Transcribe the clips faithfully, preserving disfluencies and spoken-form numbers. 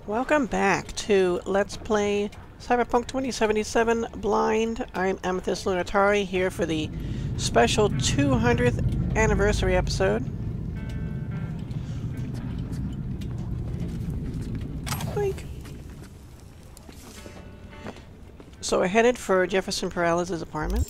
Welcome back to Let's Play Cyberpunk twenty seventy-seven Blind. I'm Amethyst Lunatari here for the special two hundredth anniversary episode. Like. So we're headed for Jefferson Peralez's apartment.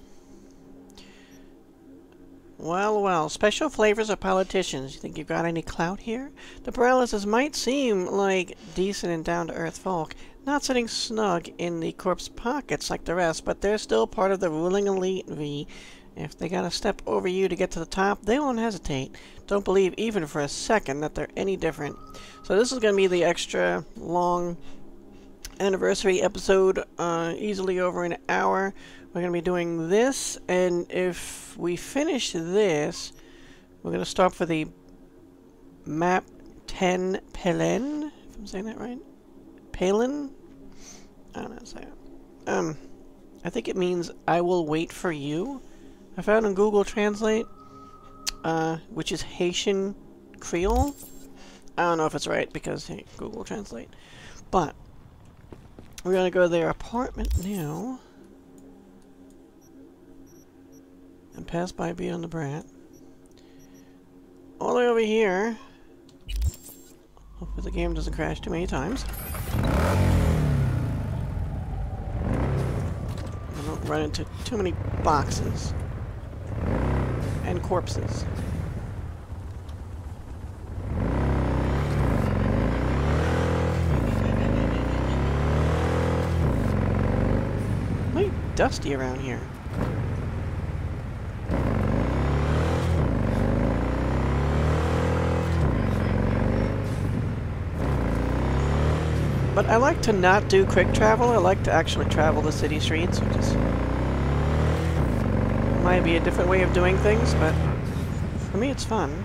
Well, well, special flavors of politicians. You think you've got any clout here? The Peralezes might seem like decent and down-to-earth folk, not sitting snug in the corpse pockets like the rest, but they're still part of the ruling elite, V. If they gotta step over you to get to the top, they won't hesitate. Don't believe even for a second that they're any different. So this is gonna be the extra long anniversary episode, uh, easily over an hour. We're going to be doing this, and if we finish this, we're going to stop for the map ten Pelen, if I'm saying that right. Palin? I don't know how to say it. Um, I think it means I will wait for you. I found on Google Translate, uh, which is Haitian Creole. I don't know if it's right because, hey, Google Translate. But we're going to go to their apartment now. And pass by beyond the brat. All the way over here. Hopefully the game doesn't crash too many times. I don't run into too many boxes. And corpses. Really dusty around here. But I like to not do quick travel. I like to actually travel the city streets, which is might be a different way of doing things, but for me it's fun.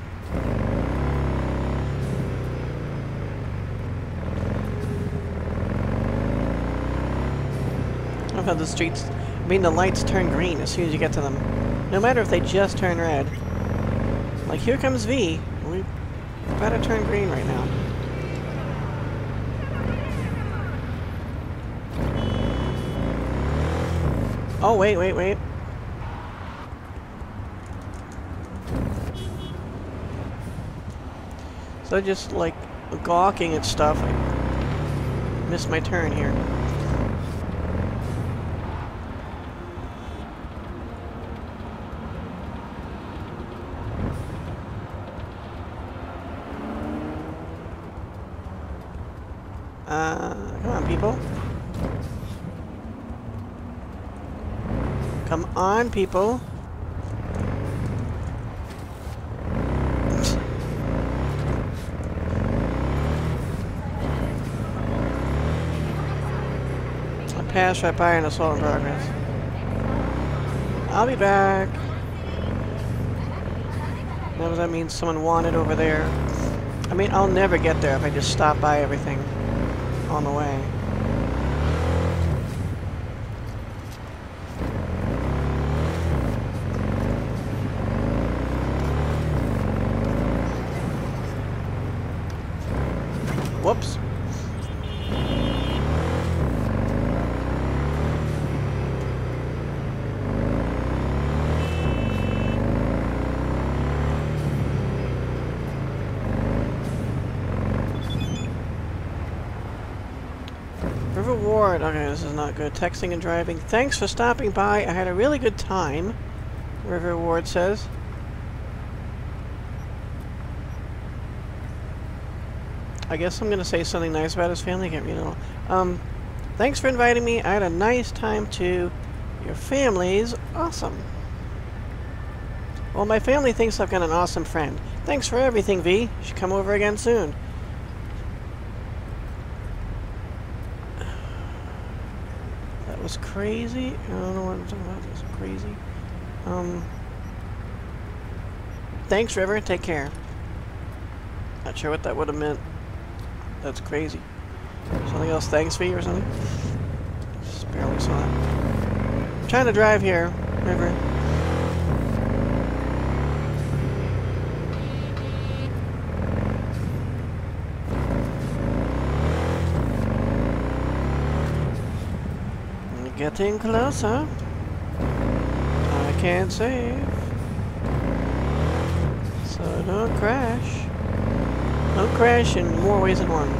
I love how the streets, I mean the lights turn green as soon as you get to them. No matter if they just turn red. Like here comes V. We better turn green right now. Oh, wait, wait, wait. So just, like, gawking at stuff, I missed my turn here. Uh, come on, people. Come on, people. I passed right by an assault in progress. I'll be back. What does that mean? Someone wanted over there. I mean, I'll never get there if I just stop by everything on the way. Whoops. River Ward. Okay, this is not good. Texting and driving. Thanks for stopping by. I had a really good time, River Ward says. I guess I'm going to say something nice about his family. I can't read it all. Um, thanks for inviting me. I had a nice time too. Your family's awesome. Well, my family thinks I've got an awesome friend. Thanks for everything, V. You should come over again soon. That was crazy. I don't know what I'm talking about. That was crazy. Um, thanks, River. Take care. Not sure what that would have meant. That's crazy. Something else, thanks V or something? Just barely saw that. I'm trying to drive here, River. Getting closer. I can't save. So don't crash. Don't crash in more ways than one.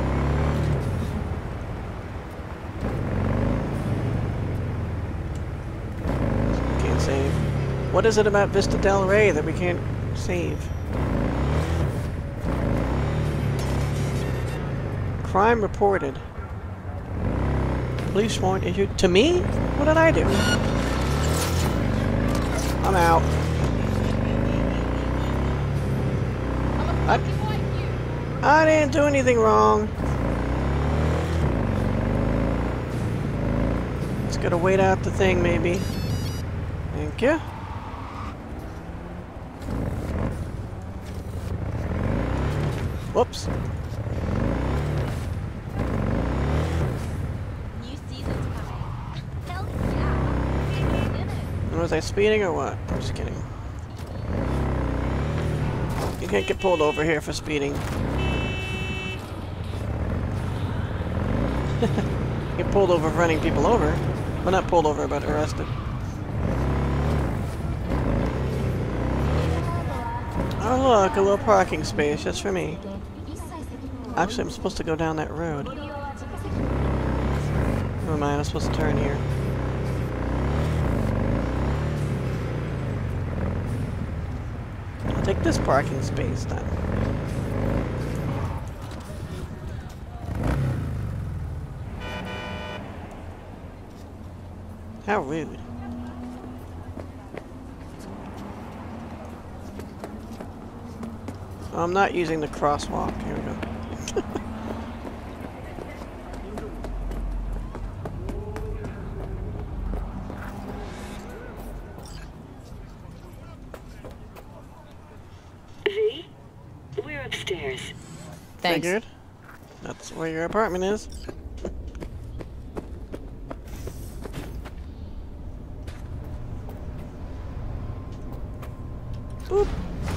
Can't save. What is it about Vista Del Rey that we can't save? Crime reported. Police warrant issued. To me? What did I do? I'm out. I, I didn't do anything wrong. Just gotta wait out the thing, maybe. Thank you. Whoops. Was I speeding or what? I'm just kidding. You can't get pulled over here for speeding. Get pulled over for running people over. Well, not pulled over, but arrested. Oh look, a little parking space just for me. Actually, I'm supposed to go down that road. Never mind, I'm supposed to turn here. Take this parking space then. How rude. Oh, I'm not using the crosswalk. Here we go. Thanks. Figured. That's where your apartment is. Boop.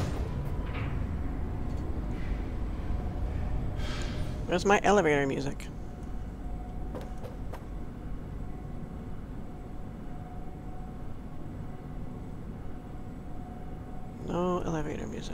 Where's my elevator music? No elevator music.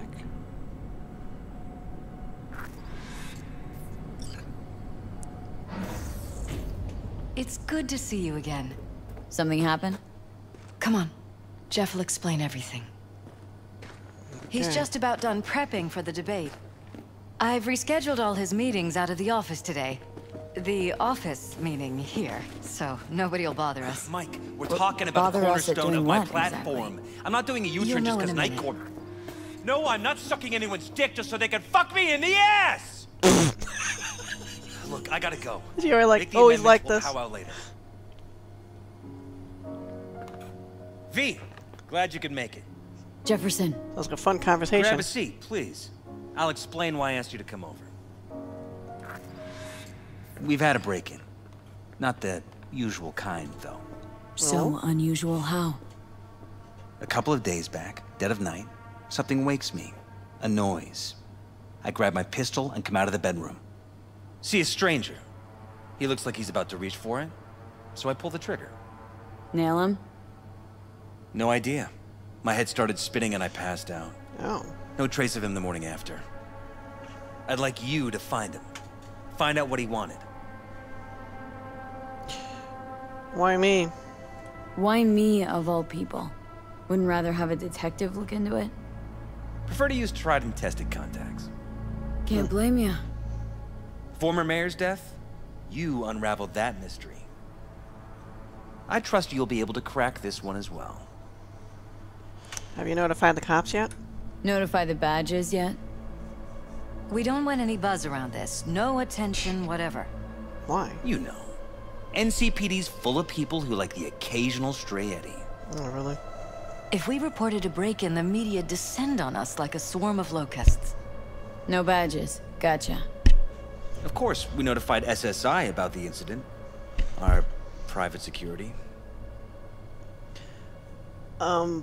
It's good to see you again. Something happened? Come on. Jeff will explain everything. Okay. He's just about done prepping for the debate. I've rescheduled all his meetings out of the office today. The office meaning here, so nobody will bother us. Mike, we're talking about the cornerstone of my platform. Exactly? I'm not doing a U-turn just because Night Court. No, I'm not sucking anyone's dick just so they can fuck me in the ass! Look, I gotta go. You're like always like this. We'll powwow later. V, glad you could make it. Jefferson. That was a fun conversation. Grab a seat, please. I'll explain why I asked you to come over. We've had a break-in. Not the usual kind, though. So unusual how? A couple of days back, dead of night, something wakes me. A noise. I grab my pistol and come out of the bedroom. See a stranger. He looks like he's about to reach for it, so I pull the trigger. Nail him? No idea. My head started spinning and I passed out. Oh. No trace of him the morning after. I'd like you to find him. Find out what he wanted. Why me? Why me, of all people? Wouldn't rather have a detective look into it? Prefer to use tried and tested contacts. Can't blame ya. Former mayor's death? You unraveled that mystery. I trust you'll be able to crack this one as well. Have you notified the cops yet? Notify the badges yet? We don't want any buzz around this. No attention, whatever. Why? You know. N C P D's full of people who like the occasional stray eddy. Oh, really? If we reported a break-in, the media descend on us like a swarm of locusts. No badges. Gotcha. Of course, we notified S S I about the incident. Our private security. Um...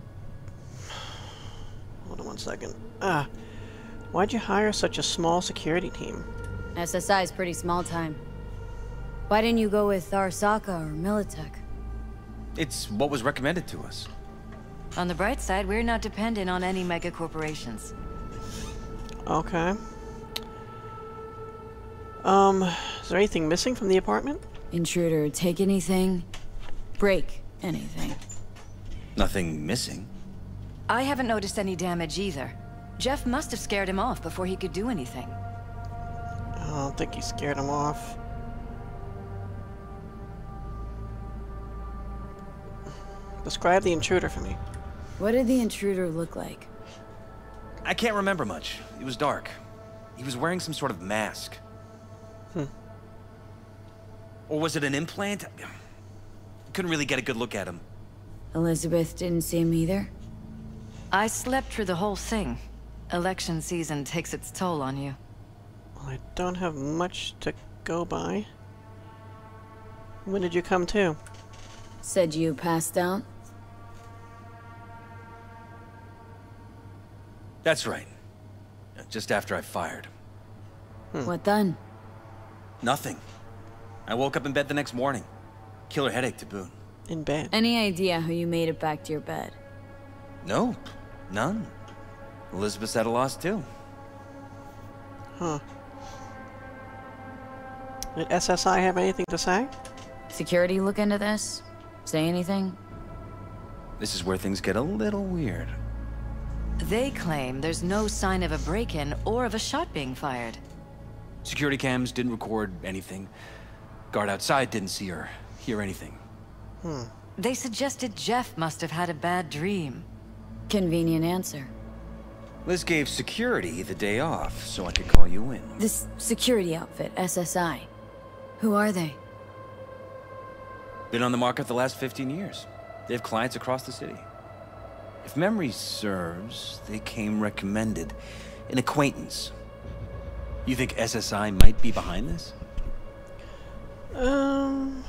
Hold on one second. Ah, why'd you hire such a small security team? S S I is pretty small time. Why didn't you go with Arasaka or Militech? It's what was recommended to us. On the bright side, we're not dependent on any mega corporations. Okay. Um, is there anything missing from the apartment? Intruder, take anything, break anything. Nothing missing. I haven't noticed any damage either. Jeff must have scared him off before he could do anything. I don't think he scared him off. Describe the intruder for me. What did the intruder look like? I can't remember much. It was dark. He was wearing some sort of mask. Hmm. Or was it an implant? Couldn't really get a good look at him. Elizabeth didn't see him either? I slept through the whole thing. Election season takes its toll on you. Well, I don't have much to go by. When did you come to? Said you passed out? That's right. Just after I fired. Hmm. What then? Nothing. I woke up in bed the next morning. Killer headache to boot. In bed. Any idea how you made it back to your bed? Nope. None. Elizabeth's at a loss too. Huh. Did S S I have anything to say? Security look into this? Say anything? This is where things get a little weird. They claim there's no sign of a break-in or of a shot being fired. Security cams didn't record anything. Guard outside didn't see or hear anything. Hmm. They suggested Jeff must have had a bad dream. Convenient answer. Liz gave security the day off so I could call you in. This security outfit, S S I. Who are they? Been on the market the last fifteen years. They have clients across the city. If memory serves, they came recommended. An acquaintance. You think S S I might be behind this? Um...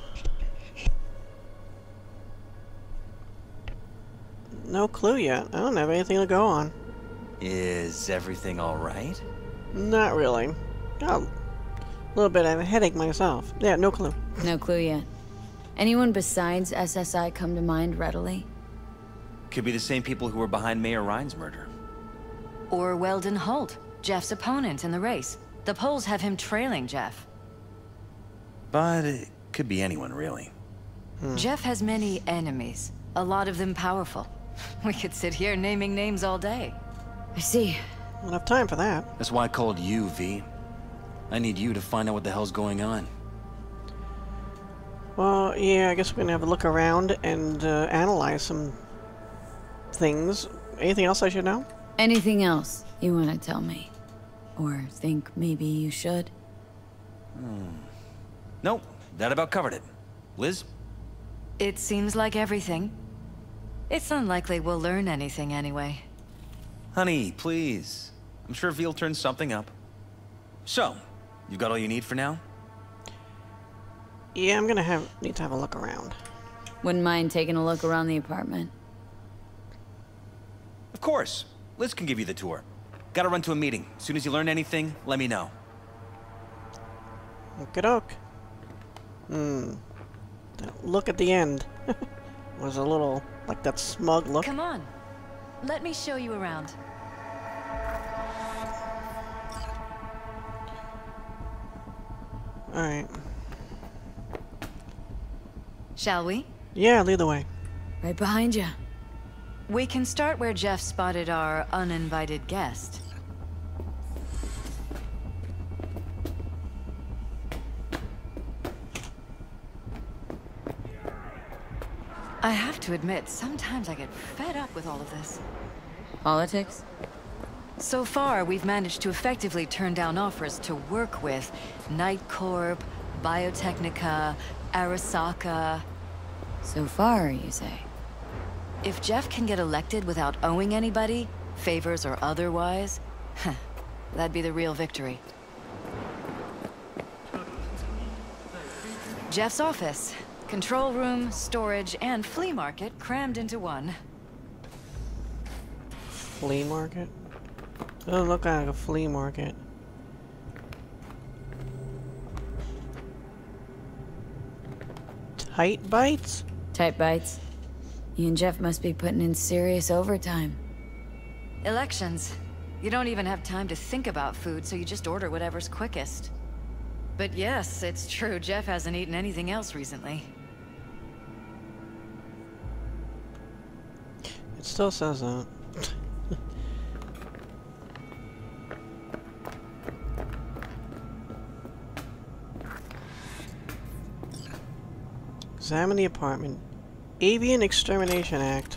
No clue yet. I don't have anything to go on. Is everything all right? Not really. Got a little bit of a headache myself. Yeah, no clue. No clue yet. Anyone besides S S I come to mind readily? Could be the same people who were behind Mayor Ryan's murder. Or Weldon Holt, Jeff's opponent in the race. The polls have him trailing Jeff. But it could be anyone, really. Hmm. Jeff has many enemies, a lot of them powerful. We could sit here naming names all day. I see. Don't have time for that. That's why I called you, V. I need you to find out what the hell's going on. Well, yeah, I guess we're gonna have a look around and uh, analyze some things. Anything else I should know? Anything else you want to tell me? Or think maybe you should? Hmm. Nope, that about covered it. Liz? It seems like everything. It's unlikely we'll learn anything anyway. Honey, please. I'm sure V'll turn something up. So, you got all you need for now? Yeah, I'm gonna have need to have a look around. Wouldn't mind taking a look around the apartment. Of course. Liz can give you the tour. Gotta run to a meeting. As soon as you learn anything, let me know. Okey-doke. Hmm. That look at the end was a little like that smug look. Come on. Let me show you around. Alright. Shall we? Yeah, lead the way. Right behind you. We can start where Jeff spotted our uninvited guest. I have to admit, sometimes I get fed up with all of this. Politics? So far, we've managed to effectively turn down offers to work with Night Corp, Biotechnica, Arasaka. So far, you say? If Jeff can get elected without owing anybody, favors or otherwise, that'd be the real victory. Jeff's office. Control room, storage, and flea market crammed into one. Flea market? Doesn't look like a flea market. Tight bites? Tight bites. You and Jeff must be putting in serious overtime. Elections. You don't even have time to think about food, so you just order whatever's quickest. But yes, it's true, Jeff hasn't eaten anything else recently. It still says that. Examine the apartment. Avian Extermination Act.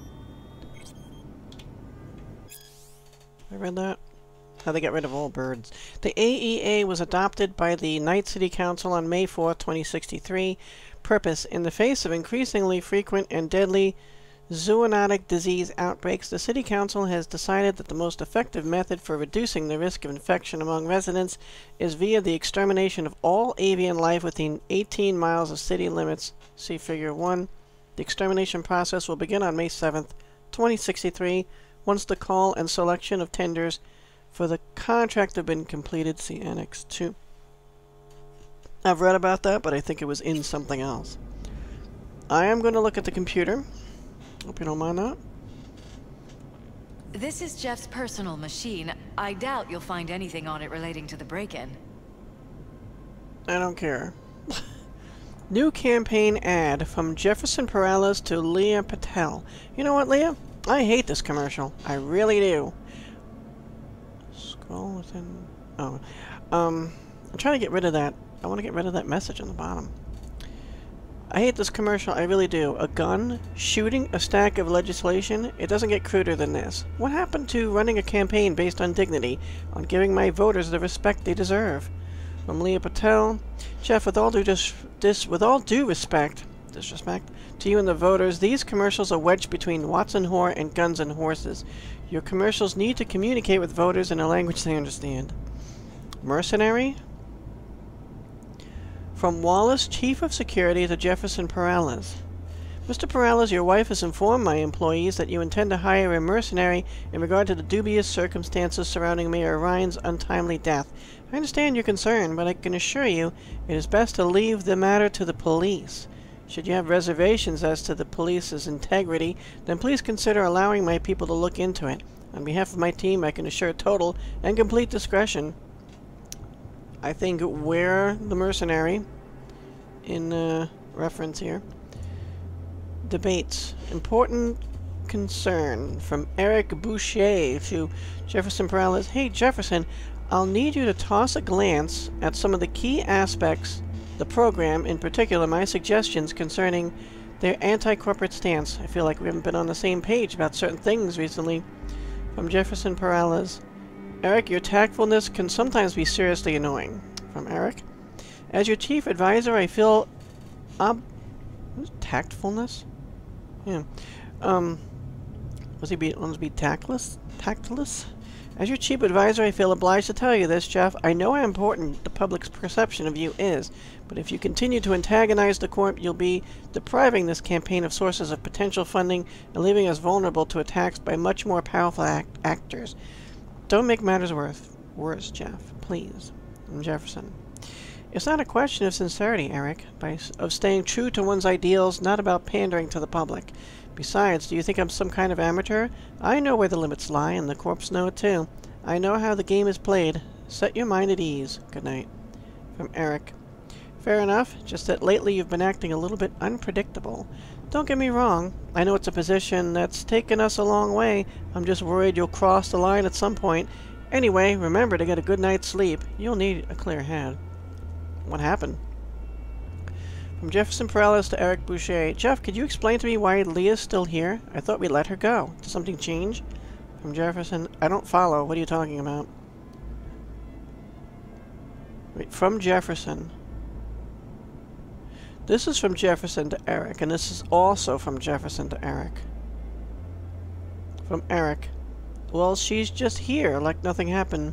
I read that. How they get rid of all birds. The A E A was adopted by the Night City Council on May fourth, twenty sixty-three. Purpose: in the face of increasingly frequent and deadly zoonotic disease outbreaks, the City Council has decided that the most effective method for reducing the risk of infection among residents is via the extermination of all avian life within eighteen miles of city limits. See Figure one. The extermination process will begin on May seventh, twenty sixty-three, once the call and selection of tenders for the contract have been completed. See Annex two. I've read about that, but I think it was in something else. I am going to look at the computer. Hope you don't mind that. This is Jeff's personal machine. I doubt you'll find anything on it relating to the break-in. I don't care. New campaign ad from Jefferson Peralez to Leah Patel. You know what, Leah? I hate this commercial. I really do. Scroll within... Oh. Um, I'm trying to get rid of that. I want to get rid of that message on the bottom. I hate this commercial. I really do. A gun? Shooting a stack of legislation? It doesn't get cruder than this. What happened to running a campaign based on dignity? On giving my voters the respect they deserve? From Leah Patel. Jeff, with all due dis dis with all due respect, disrespect to you and the voters, these commercials are wedged between Watson Whore and Guns and Horses. Your commercials need to communicate with voters in a language they understand. Mercenary? From Wallace, Chief of Security, to Jefferson Peralez. Mister Peralez, your wife has informed my employees that you intend to hire a mercenary in regard to the dubious circumstances surrounding Mayor Ryan's untimely death. I understand your concern, but I can assure you it is best to leave the matter to the police. Should you have reservations as to the police's integrity, then please consider allowing my people to look into it. On behalf of my team, I can assure total and complete discretion. I think we're the mercenary in uh, reference here. Debates. Important concern from Eric Boucher to Jefferson Peralez. Hey Jefferson, I'll need you to toss a glance at some of the key aspects the program, in particular my suggestions concerning their anti-corporate stance. I feel like we haven't been on the same page about certain things recently. From Jefferson Peralez. Eric, your tactfulness can sometimes be seriously annoying. From Eric. As your chief advisor, I feel ob... Tactfulness? Yeah. Um... Was he be, wants to be tactless? Tactless? As your chief advisor, I feel obliged to tell you this, Jeff. I know how important the public's perception of you is, but if you continue to antagonize the Corp, you'll be depriving this campaign of sources of potential funding and leaving us vulnerable to attacks by much more powerful act actors. Don't make matters worse, worse, Jeff. Please. From Jefferson. It's not a question of sincerity, Eric, by, of staying true to one's ideals, not about pandering to the public. Besides, do you think I'm some kind of amateur? I know where the limits lie, and the corps know it too. I know how the game is played. Set your mind at ease. Good night. From Eric. Fair enough, just that lately you've been acting a little bit unpredictable. Don't get me wrong. I know it's a position that's taken us a long way. I'm just worried you'll cross the line at some point. Anyway, remember to get a good night's sleep. You'll need a clear head. What happened? From Jefferson Peralez to Eric Boucher. Jeff, could you explain to me why Leah's still here? I thought we let her go. Did something change? From Jefferson. I don't follow. What are you talking about? Wait, from Jefferson. This is from Jefferson to Eric, and this is also from Jefferson to Eric. From Eric. Well, she's just here, like nothing happened.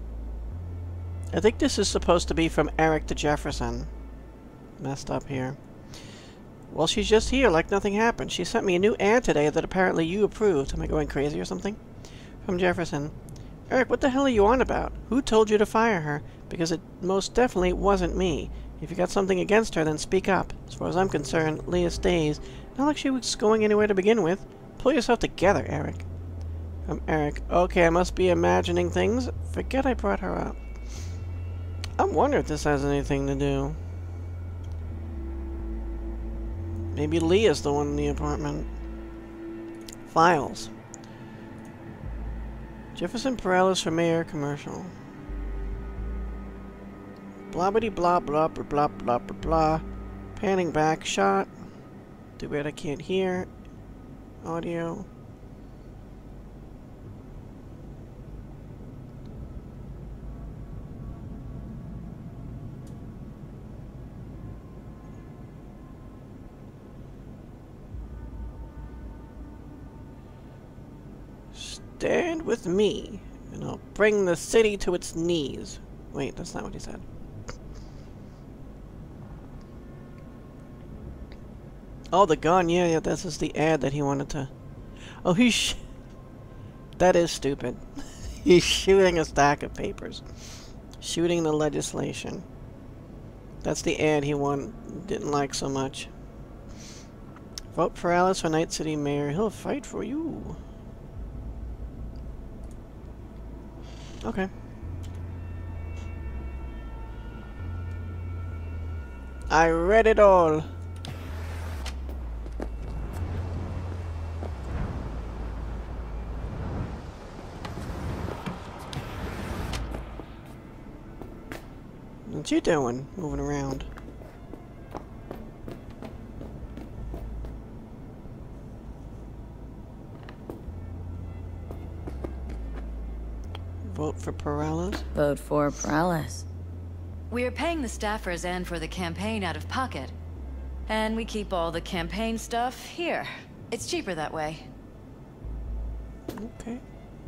I think this is supposed to be from Eric to Jefferson. Messed up here. Well, she's just here, like nothing happened. She sent me a new ad today that apparently you approved. Am I going crazy or something? From Jefferson. Eric, what the hell are you on about? Who told you to fire her? Because it most definitely wasn't me. If you got something against her, then speak up. As far as I'm concerned, Leah stays. Not like she was going anywhere to begin with. Pull yourself together, Eric. From Eric. Okay, I must be imagining things. Forget I brought her up. I wonder if this has anything to do. Maybe Leah's the one in the apartment. Files. Jefferson Peralez for mayor commercial. Blobbity blah blah blah blah blah blah blah. Panning back shot. Too bad I can't hear. Audio. Stand with me, and I'll bring the city to its knees. Wait, that's not what he said. Oh, the gun. Yeah, yeah, this is the ad that he wanted to... Oh, he's... Sh that is stupid. He's shooting a stack of papers. Shooting the legislation. That's the ad he won, didn't like so much. Vote Peralez for Night City Mayor. He'll fight for you. Okay. I read it all. What you doing? Moving around. Vote for Peralez? Vote for Peralez. We're paying the staffers and for the campaign out of pocket. And we keep all the campaign stuff here. It's cheaper that way. Okay.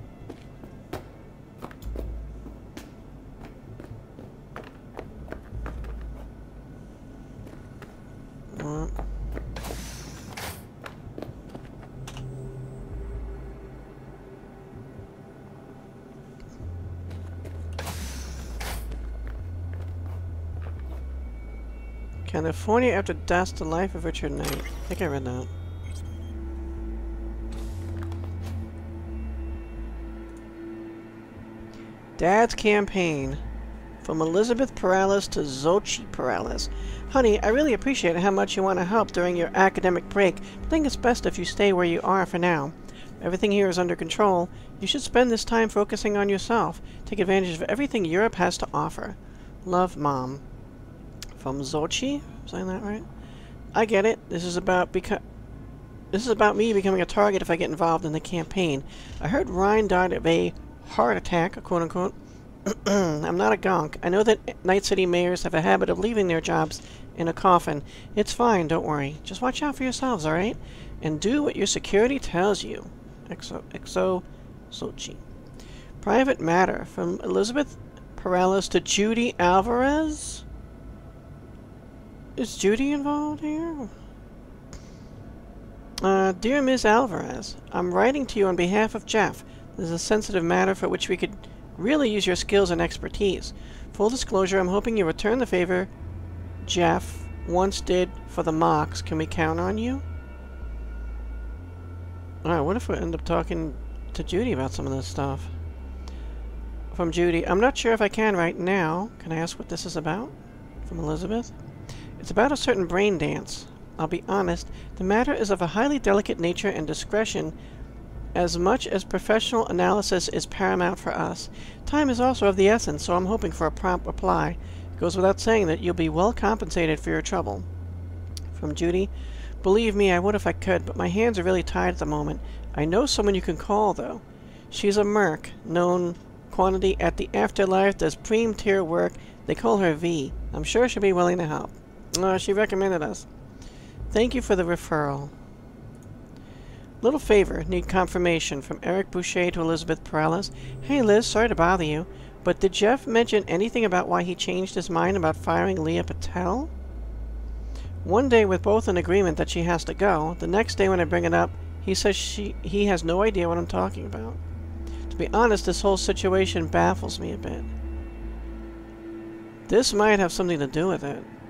What? California after dusk, the life of Richard Knight. I think I read that. Dad's campaign. From Elizabeth Peralez to Xochitl Peralez. Honey, I really appreciate how much you want to help during your academic break, but I think it's best if you stay where you are for now. Everything here is under control. You should spend this time focusing on yourself. Take advantage of everything Europe has to offer. Love, Mom. From Xochitl? Am I saying that right? I get it. This is about beca- This is about me becoming a target if I get involved in the campaign. I heard Ryan died of a heart attack, quote unquote. I'm not a gonk. I know that Night City mayors have a habit of leaving their jobs in a coffin. It's fine, don't worry. Just watch out for yourselves, alright? And do what your security tells you. Exo, Exo, Xochitl. Private matter. From Elizabeth Peralez to Judy Alvarez? Is Judy involved here? Uh, dear Miz Alvarez, I'm writing to you on behalf of Jeff. This is a sensitive matter for which we could really use your skills and expertise. Full disclosure, I'm hoping you return the favor Jeff once did for the mocks. Can we count on you? Alright, what if we end up talking to Judy about some of this stuff? From Judy, I'm not sure if I can right now. Can I ask what this is about? From Elizabeth. It's about a certain brain dance. I'll be honest, the matter is of a highly delicate nature and discretion as much as professional analysis is paramount for us. Time is also of the essence, so I'm hoping for a prompt reply. It goes without saying that you'll be well compensated for your trouble. From Judy, believe me, I would if I could, but my hands are really tied at the moment. I know someone you can call, though. She's a merc, known quantity at the afterlife, does preem-tier work. They call her V. I'm sure she'll be willing to help. Uh, she recommended us. Thank you for the referral. Little favor, need confirmation. From Eric Boucher to Elizabeth Peralez. Hey Liz, sorry to bother you, but did Jeff mention anything about why he changed his mind about firing Leah Patel? One day we're both in agreement that she has to go. The next day when I bring it up, he says she he has no idea what I'm talking about. To be honest, this whole situation baffles me a bit. This might have something to do with it.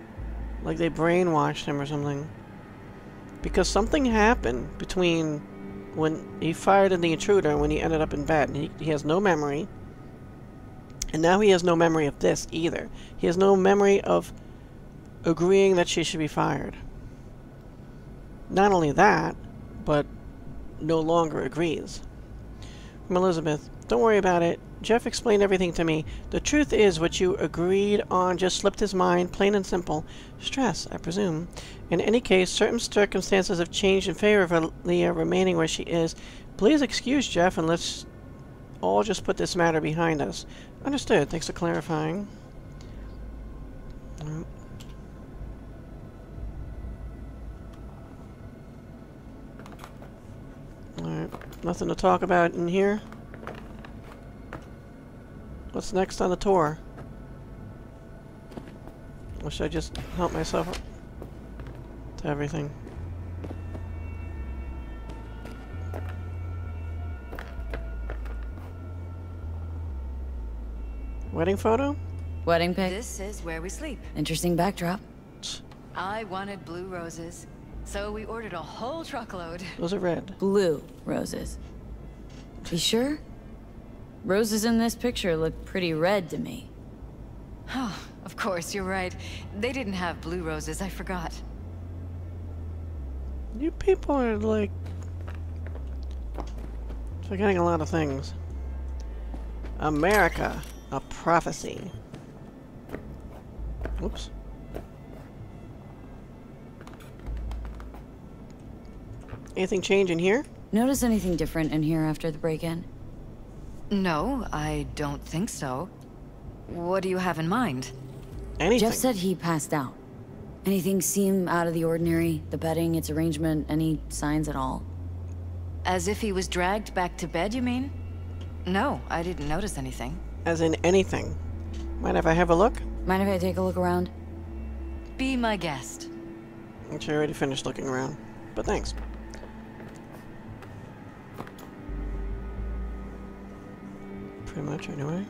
Like they brainwashed him or something. Because something happened between when he fired in the intruder and when he ended up in bed. He, he has no memory. And now he has no memory of this either. He has no memory of agreeing that she should be fired. Not only that, but no longer agrees. From Elizabeth, don't worry about it. Jeff explained everything to me. The truth is what you agreed on just slipped his mind, plain and simple. Stress, I presume. In any case, certain circumstances have changed in favor of Leah remaining where she is. Please excuse Jeff and let's all just put this matter behind us. Understood. Thanks for clarifying. Nope. Alright, nothing to talk about in here. What's next on the tour? Or should I just help myself up to everything? Wedding photo? Wedding pic? This is where we sleep. Interesting backdrop. I wanted blue roses, so we ordered a whole truckload. Those are red. Blue roses. You sure? Roses in this picture look pretty red to me. Oh, of course, you're right. They didn't have blue roses, I forgot. You people are like forgetting a lot of things. America, a prophecy. Oops. Anything change in here? Notice anything different in here after the break-in? No, I don't think so. What do you have in mind? Anything. Jeff said he passed out. Anything seem out of the ordinary? The bedding, its arrangement, any signs at all? As if he was dragged back to bed, you mean? No, I didn't notice anything. As in anything. Mind if I have a look? Mind if I take a look around? Be my guest. Actually, I already finished looking around. But thanks. Pretty much, anyway.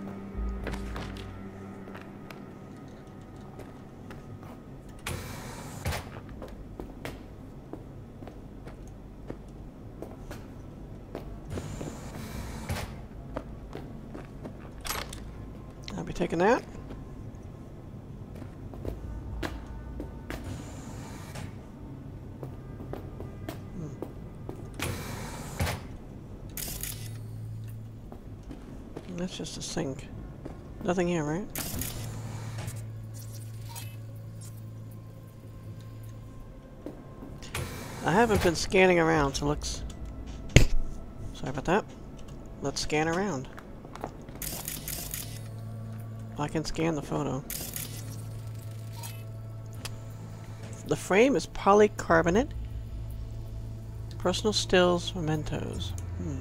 I'll be taking that. That's just a sink. Nothing here, right? I haven't been scanning around, so let's... Sorry about that. Let's scan around. I can scan the photo. The frame is polycarbonate. Personal stills, mementos. Hmm.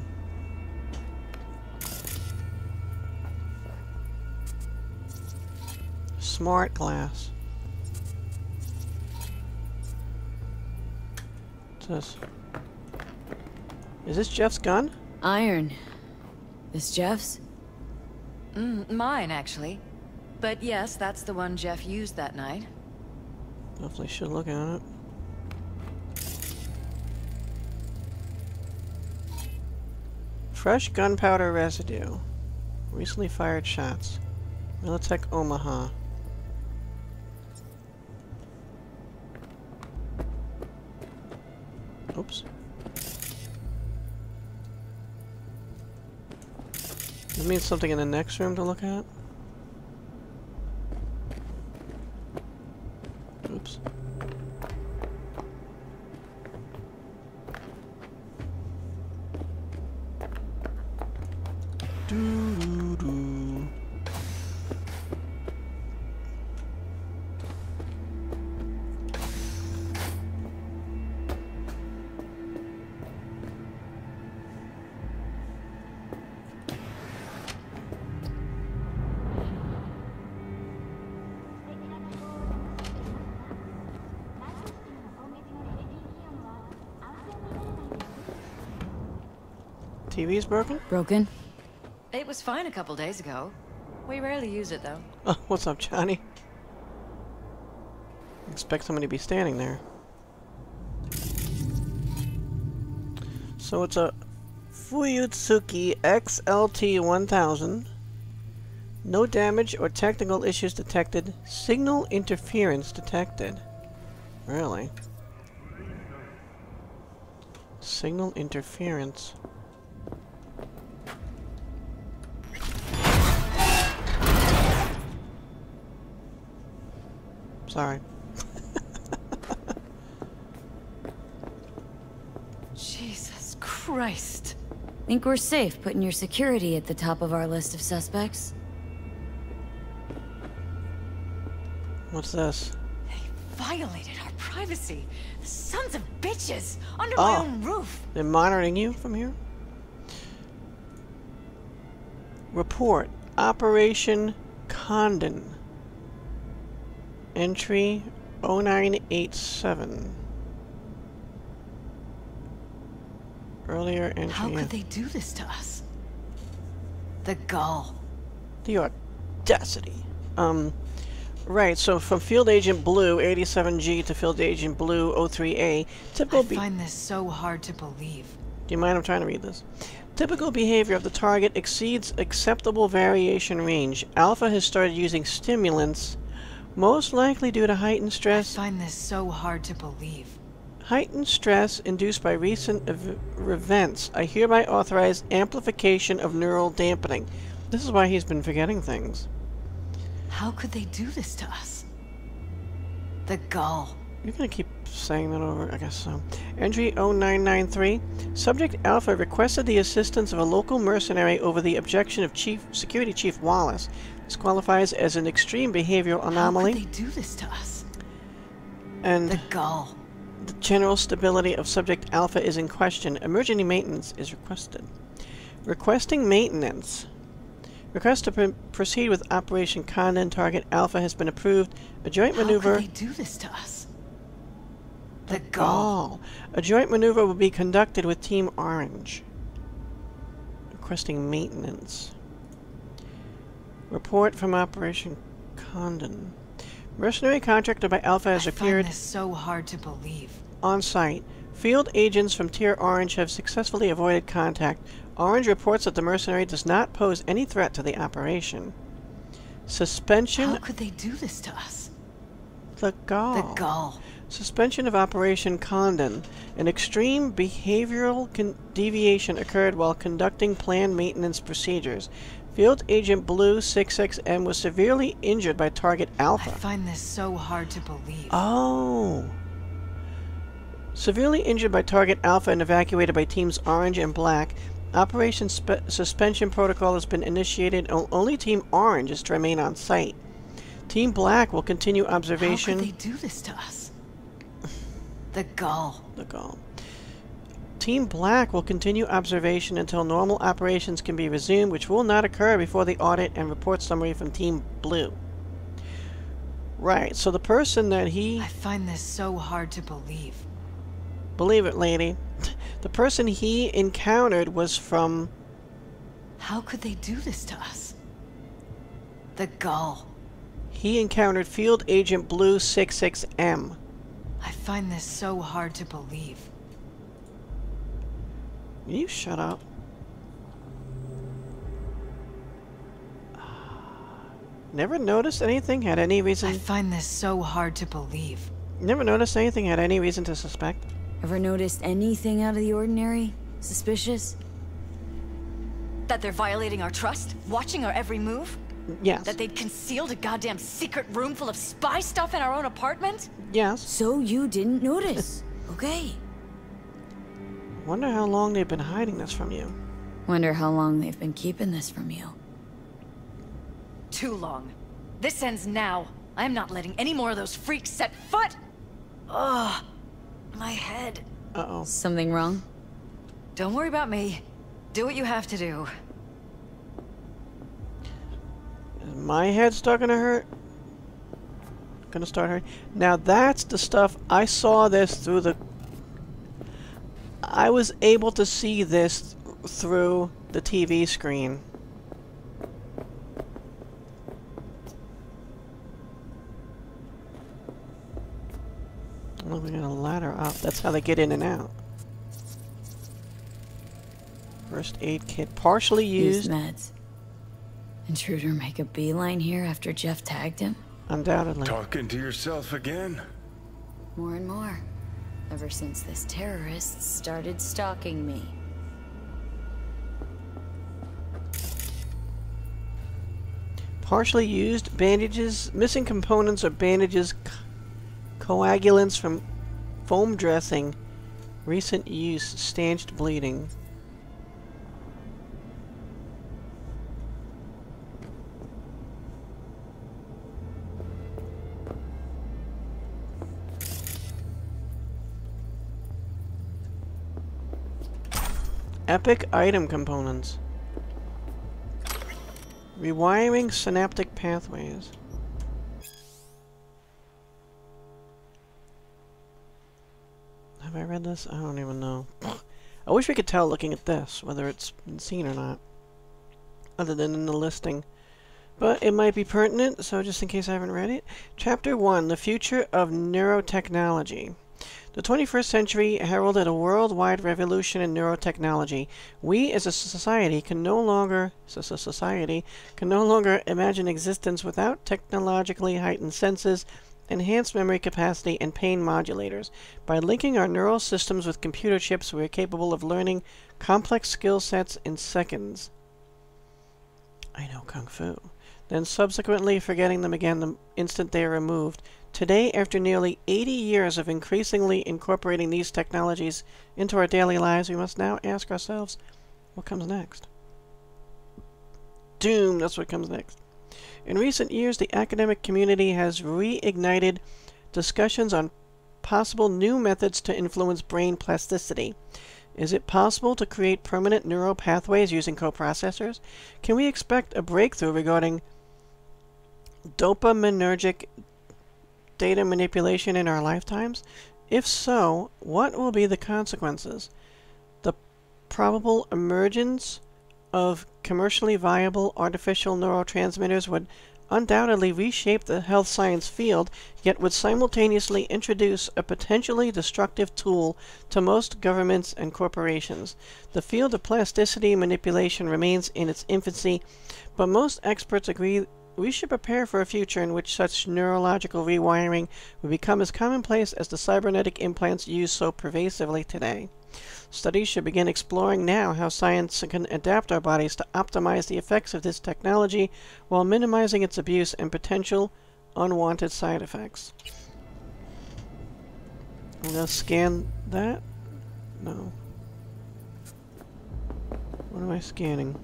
Smart glass. What's this? Is this Jeff's gun? Iron. This Jeff's? Mm, mine, actually. But yes, that's the one Jeff used that night. Definitely should look at it. Fresh gunpowder residue. Recently fired shots. Militech Omaha. Oops. That means something in the next room to look at? Oops. Doo doo doo. T V's broken? Broken? It was fine a couple days ago. We rarely use it, though. Oh, what's up, Johnny? Expect somebody to be standing there. So it's a Fuyutsuki X L T one thousand. No damage or technical issues detected. Signal interference detected. Really? Signal interference. Sorry. Jesus Christ. Think we're safe putting your security at the top of our list of suspects? What's this? They violated our privacy. The sons of bitches! Under Oh. my own roof! They're monitoring you from here? Report. Operation Condon. Entry oh nine eight seven. Earlier entry. How could they do this to us? The gall. The audacity. Um, right, so from Field Agent Blue eighty-seven G to Field Agent Blue oh three A, typical I be- find this so hard to believe. Do you mind? I'm trying to read this. Typical behavior of the target exceeds acceptable variation range. Alpha has started using stimulants, most likely due to heightened stress. I find this so hard to believe. Heightened stress induced by recent ev events. I hereby authorize amplification of neural dampening. This is why he's been forgetting things. How could they do this to us? The gall. You're gonna keep saying that over, I guess so. Entry oh nine nine three. Subject Alpha requested the assistance of a local mercenary over the objection of Chief Security Chief Wallace. This qualifies as an extreme behavioral anomaly. How could they do this to us? And The gall. the general stability of Subject Alpha is in question. Emergency maintenance is requested. Requesting maintenance. Request to pr proceed with Operation Condon. Target Alpha has been approved. A joint maneuver... How could they do this to us? The gall. Oh, a joint maneuver will be conducted with Team Orange. Requesting maintenance. Report from Operation Condon. Mercenary contracted by Alpha has I appeared find this so hard to believe. on site. Field agents from Tier Orange have successfully avoided contact. Orange reports that the mercenary does not pose any threat to the operation. Suspension... How could they do this to us? The gall. The gall. Suspension of Operation Condon. An extreme behavioral con deviation occurred while conducting planned maintenance procedures. Field Agent Blue sixty-six M was severely injured by Target Alpha. I find this so hard to believe. Oh. Severely injured by Target Alpha and evacuated by Teams Orange and Black. Operation spe suspension protocol has been initiated. O only Team Orange is to remain on site. Team Black will continue observation. How could they do this to us? The gall. The gall. Team Black will continue observation until normal operations can be resumed, which will not occur before the audit and report summary from Team Blue. Right, so the person that he... I find this so hard to believe. Believe it, lady. The person he encountered was from... How could they do this to us? The gall. He encountered Field Agent Blue sixty-six M. I find this so hard to believe. You shut up. Never noticed anything had any reason... I find this so hard to believe. Never noticed anything had any reason to suspect? Ever noticed anything out of the ordinary? Suspicious? That they're violating our trust? Watching our every move? Yes. That they'd concealed a goddamn secret room full of spy stuff in our own apartment? Yes. So you didn't notice. Okay. Wonder how long they've been hiding this from you. Wonder how long they've been keeping this from you. Too long. This ends now. I'm not letting any more of those freaks set foot! Ugh. My head. Uh-oh. Something wrong? Don't worry about me. Do what you have to do. Is my head starting to hurt? Gonna start hurting. Now that's the stuff... I saw this through the... I was able to see this through the T V screen. Oh, that's how they get in and out. First aid kit partially used. Use meds. Intruder make a beeline here after Jeff tagged him? Undoubtedly. Talking to yourself again? More and more. Ever since this terrorist started stalking me. Partially used bandages, missing components or bandages, co coagulants from foam dressing, recent use, stanched bleeding. Epic item components. Rewiring synaptic pathways. Have I read this? I don't even know. I wish we could tell looking at this, whether it's been seen or not. Other than in the listing. But it might be pertinent, so just in case I haven't read it. Chapter one, The Future of Neurotechnology. The twenty-first century heralded a worldwide revolution in neurotechnology. We, as a society, can no longer, as a society, can no longer imagine existence without technologically heightened senses, enhanced memory capacity, and pain modulators. By linking our neural systems with computer chips, we are capable of learning complex skill sets in seconds. I know Kung Fu. Then subsequently forgetting them again the instant they are removed. Today, after nearly eighty years of increasingly incorporating these technologies into our daily lives, we must now ask ourselves, what comes next? Doom, that's what comes next. In recent years, the academic community has reignited discussions on possible new methods to influence brain plasticity. Is it possible to create permanent neural pathways using coprocessors? Can we expect a breakthrough regarding dopaminergic data manipulation in our lifetimes? If so, what will be the consequences? The probable emergence of commercially viable artificial neurotransmitters would undoubtedly reshape the health science field, yet would simultaneously introduce a potentially destructive tool to most governments and corporations. The field of plasticity manipulation remains in its infancy, but most experts agree we should prepare for a future in which such neurological rewiring will become as commonplace as the cybernetic implants used so pervasively today. Studies should begin exploring now how science can adapt our bodies to optimize the effects of this technology while minimizing its abuse and potential unwanted side effects. I'm going to scan that. No. What am I scanning?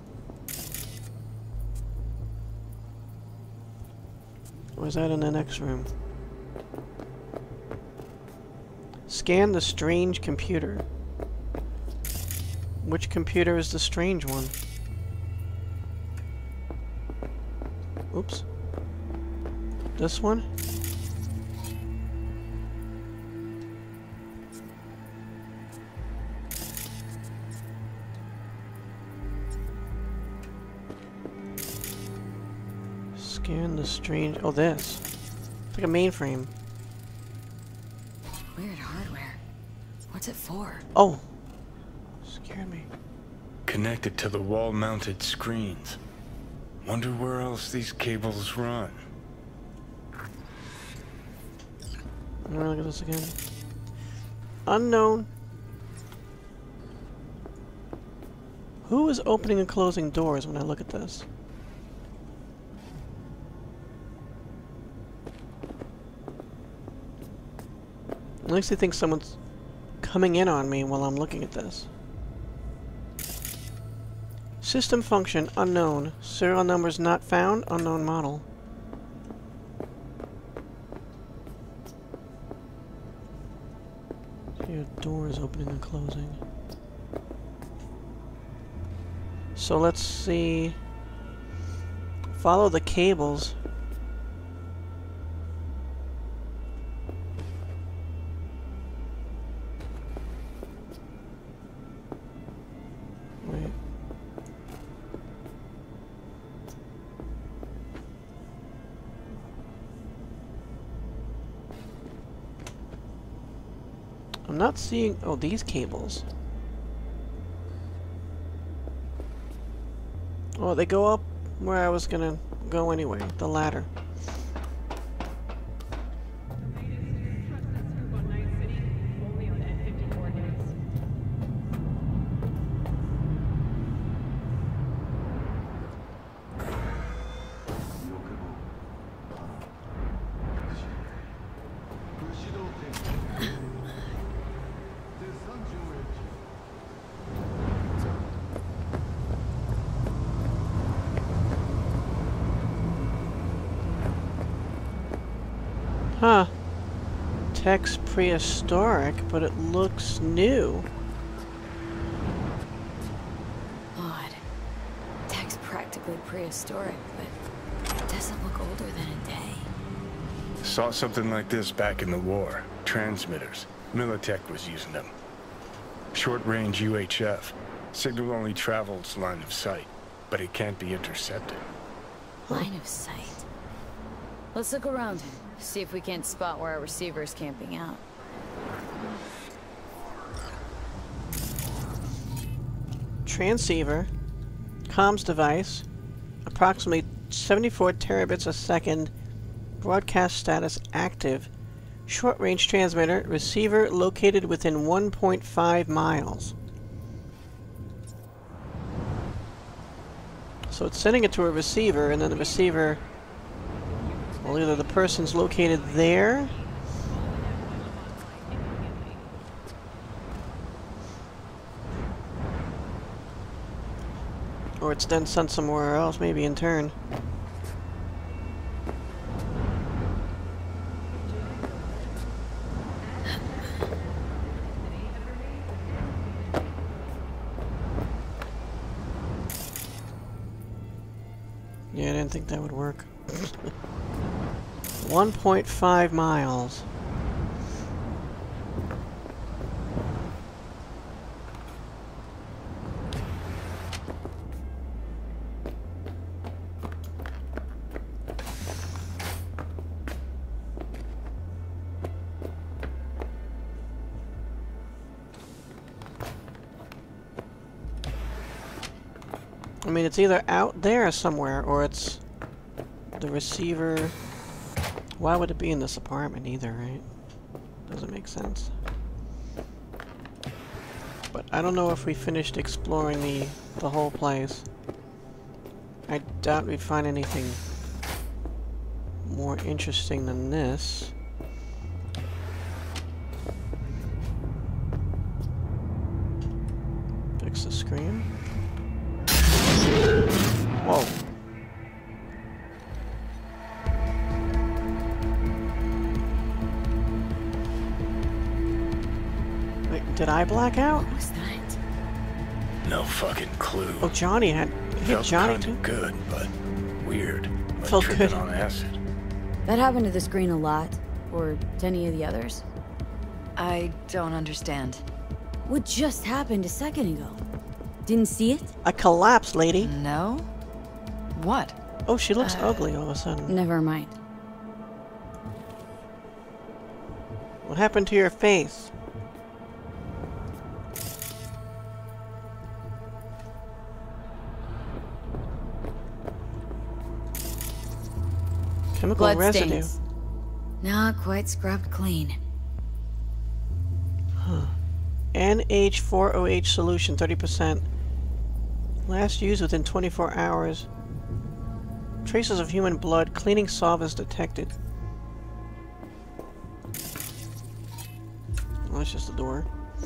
Or is that in the next room? Scan the strange computer. Which computer is the strange one? Oops. This one? Scan the strange... Oh, this. It's like a mainframe. Weird hardware. What's it for? Oh! Scared me. Connected to the wall-mounted screens. Wonder where else these cables run. I'm gonna look at this again. Unknown. Who is opening and closing doors when I look at this? It makes me think someone's coming in on me while I'm looking at this. System function unknown. Serial numbers not found. Unknown model. Here, doors opening and closing. So let's see. Follow the cables. Wait. I'm I'm not seeing... Oh, these cables. Oh, they go up where I was gonna go anyway. The ladder. Huh. Tech's prehistoric, but it looks new. Odd. Tech's practically prehistoric, but it doesn't look older than a day. Saw something like this back in the war. Transmitters. Militech was using them. Short-range U H F. Signal only travels line of sight, but it can't be intercepted. Line of sight. Let's look around. See if we can't spot where our receiver's camping out. Transceiver. Comms device. Approximately seventy-four terabits a second. Broadcast status active. Short-range transmitter. Receiver located within one point five miles. So it's sending it to a receiver, and then the receiver... Well, either the person's located there... or it's then sent somewhere else, maybe in turn. Yeah, I didn't think that would work. one point five miles. I mean, it's either out there somewhere, or it's the receiver. Why would it be in this apartment either, right? Doesn't make sense. But I don't know if we finished exploring the, the whole place. I doubt we'd find anything more interesting than this. Fix the screen. Whoa. Wait, did I black out? What was that? No fucking clue. Oh, Johnny had... He hit Felt Johnny kinda too? good, but weird. Like Felt tripping good. on acid. That happened to the screen a lot. Or to any of the others. I don't understand. What just happened a second ago? Didn't see it? I collapsed, lady. No? What? Oh, she looks Uh, ugly all of a sudden. Never mind. What happened to your face? Chemical Blood residue. stains. Not quite scrubbed clean. N H four O H solution, thirty percent. Last used within twenty-four hours. Traces of human blood. Cleaning solvents detected. Well, that's just the door.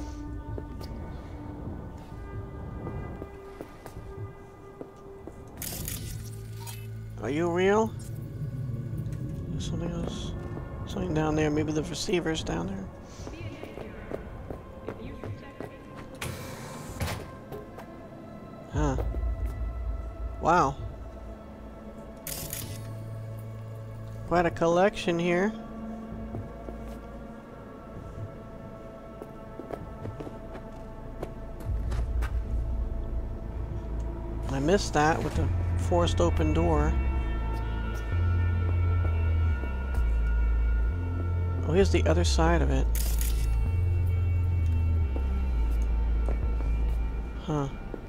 Are you real? There's something else. Something down there. Maybe the receiver's down there. Huh. Wow. Quite a collection here. I missed that with the forced open door. Oh, here's the other side of it. Huh.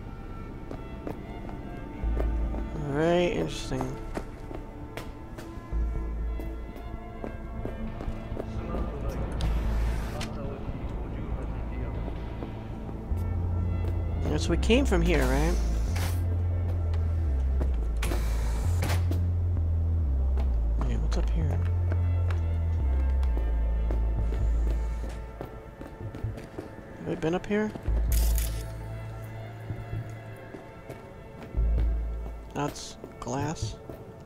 Very interesting. Yeah, so we came from here, right? Okay, what's up here? Have we been up here? That's glass.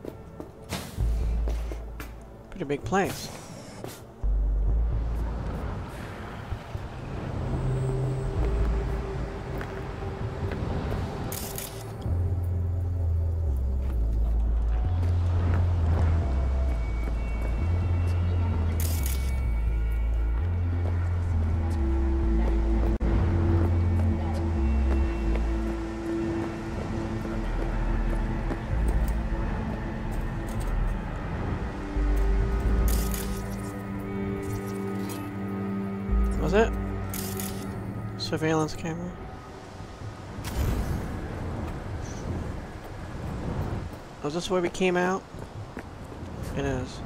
Pretty big place. Was it? Surveillance camera. Was this where we came out? It is.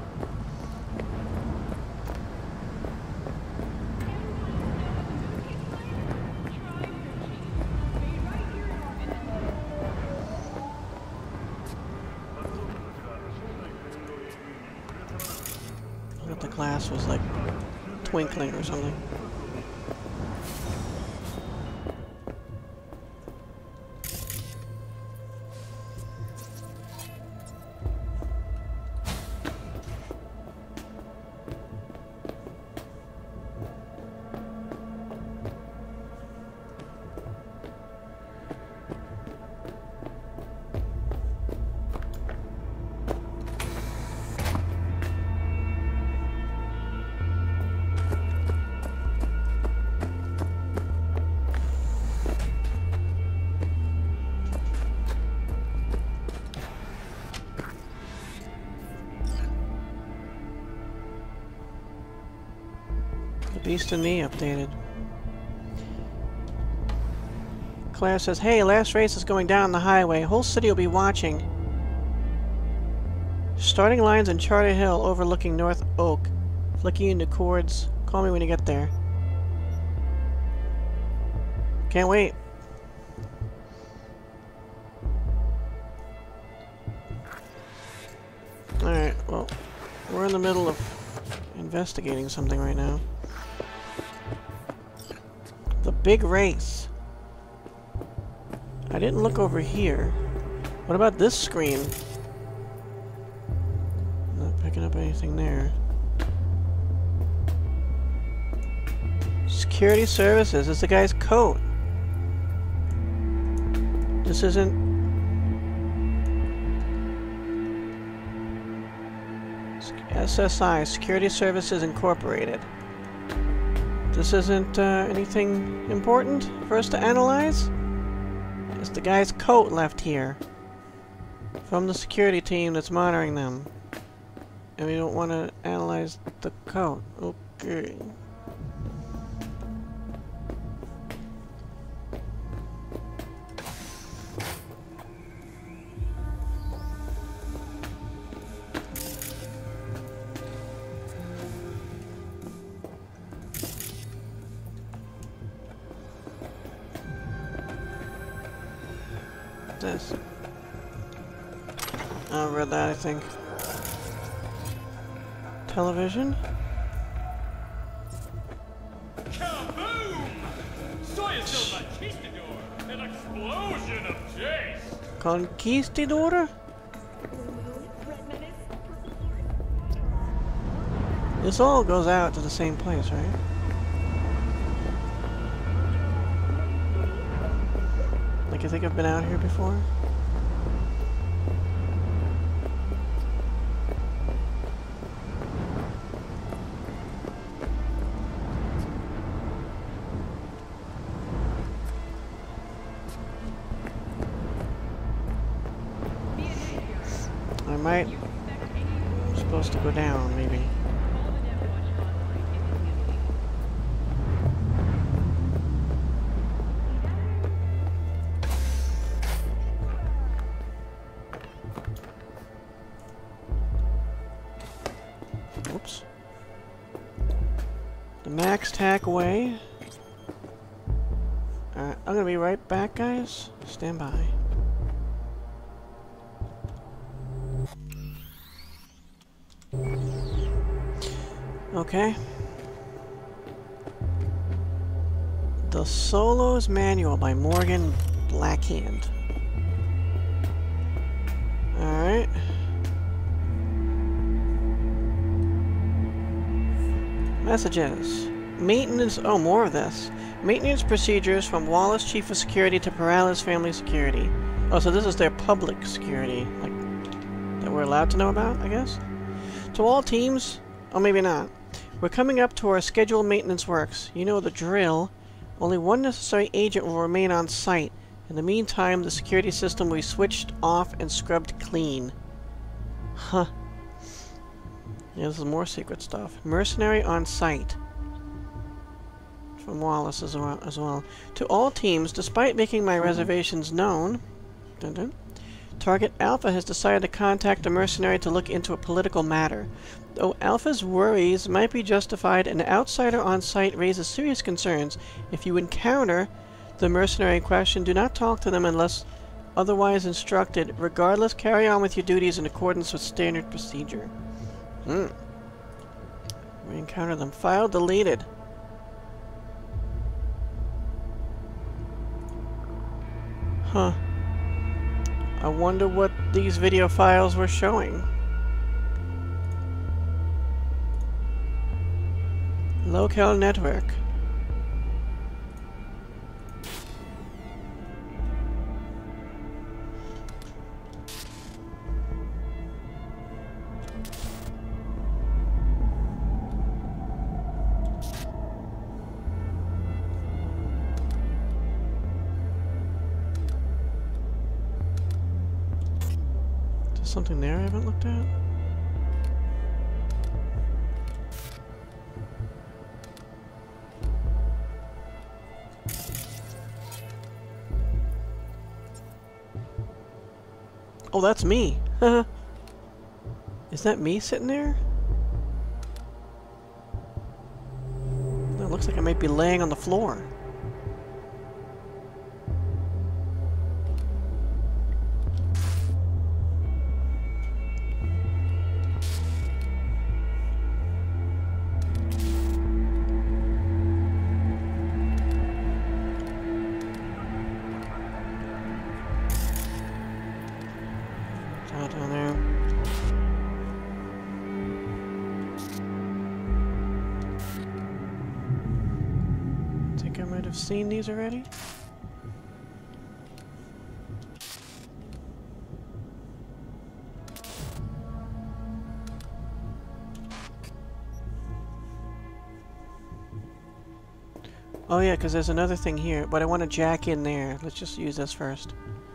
I thought the glass was like twinkling or something. Beast and me updated. Claire says, hey, last race is going down the highway. Whole city will be watching. Starting lines in Charter Hill overlooking North Oak. Flicking into chords. Call me when you get there. Can't wait. Alright, well, we're in the middle of investigating something right now. The big race. I didn't look over here. What about this screen? Not picking up anything there. Security services. It's the guy's coat. This isn't... S S I, Security Services Incorporated. This isn't uh, anything important for us to analyze? It's the guy's coat left here. From the security team that's monitoring them. And we don't want to analyze the coat. Okay. This. I read that, I think. Television? Kaboom! Soy still conquistador! An explosion of chase! Conquistador? This all goes out to the same place, right? Like, I think I've been out here before. I might... I'm supposed to go down, maybe. max tack away. Alright, I'm gonna be right back, guys. Stand by. Okay. The Solos Manual by Morgan Blackhand. Alright. Messages. Maintenance. Oh, more of this. Maintenance procedures from Wallace, Chief of Security, to Peralez Family Security. Oh, so this is their public security, like, that we're allowed to know about, I guess? To all teams, or maybe not. We're coming up to our scheduled maintenance works. You know the drill. Only one necessary agent will remain on site. In the meantime, the security system will be switched off and scrubbed clean. Huh. Yeah, this is more secret stuff. Mercenary on site. From Wallace as well, as well. To all teams, despite making my reservations known, dun dun, Target Alpha has decided to contact a mercenary to look into a political matter. Though Alpha's worries might be justified, an outsider on site raises serious concerns. If you encounter the mercenary in question, do not talk to them unless otherwise instructed. Regardless, carry on with your duties in accordance with standard procedure. Hmm. We encounter them. File deleted. Huh. I wonder what these video files were showing. Local network. Something there I haven't looked at? Oh, that's me. Is that me sitting there? It looks like I might be laying on the floor. Down there. I think I might have seen these already. Oh yeah, because there's another thing here, but I want to jack in there. Let's just use this first.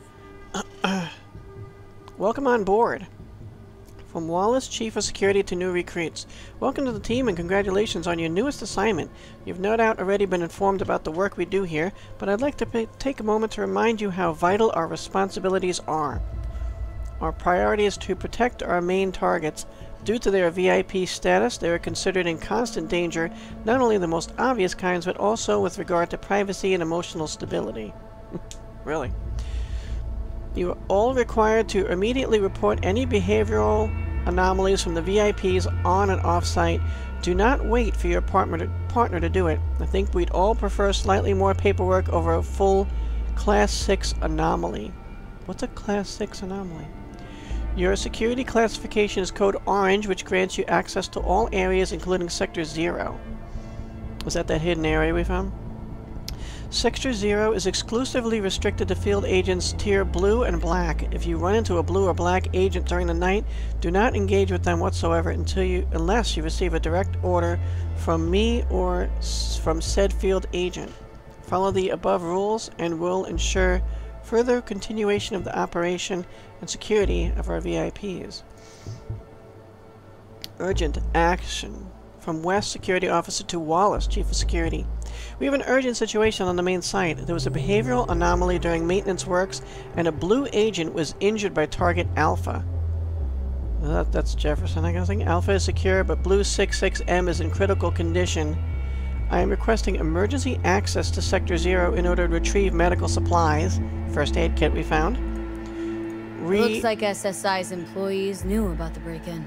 Welcome on board. From Wallace, Chief of Security, to new recruits. Welcome to the team and congratulations on your newest assignment. You've no doubt already been informed about the work we do here, but I'd like to take a moment to remind you how vital our responsibilities are. Our priority is to protect our main targets. Due to their V I P status, they are considered in constant danger, not only the most obvious kinds, but also with regard to privacy and emotional stability. Really? You are all required to immediately report any behavioral anomalies from the V I Ps on and off-site. Do not wait for your partner to, partner to do it. I think we'd all prefer slightly more paperwork over a full Class six anomaly. What's a Class six anomaly? Your security classification is Code Orange, which grants you access to all areas, including Sector Zero. Is that that hidden area we found? Sector Zero is exclusively restricted to field agents tier Blue and Black. If you run into a Blue or Black agent during the night, do not engage with them whatsoever until you, unless you receive a direct order from me or s from said field agent. Follow the above rules and we'll ensure further continuation of the operation and security of our V I Ps. Urgent action. From West Security Officer to Wallace, Chief of Security. We have an urgent situation on the main site. There was a behavioral anomaly during maintenance works, and a Blue agent was injured by Target Alpha. That, that's Jefferson, I guess. Alpha is secure, but Blue six six M is in critical condition. I am requesting emergency access to Sector Zero in order to retrieve medical supplies. First aid kit we found. Re Looks like S S I's employees knew about the break-in.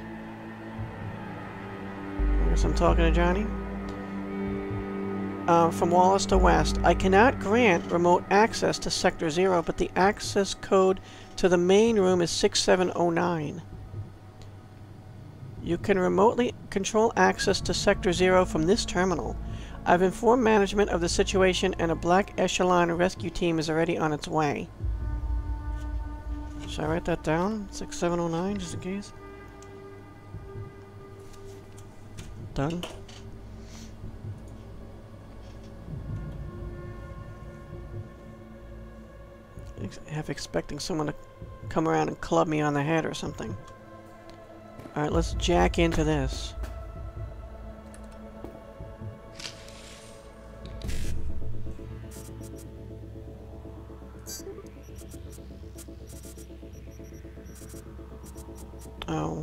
I guess I'm talking to Johnny. Uh, from Wallace to West. I cannot grant remote access to Sector Zero, but the access code to the main room is six seven oh nine. You can remotely control access to Sector Zero from this terminal. I've informed management of the situation and a Black Echelon rescue team is already on its way. Should I write that down? six seven oh nine, just in case? Done. Half expecting someone to come around and club me on the head or something. Alright, let's jack into this. Oh.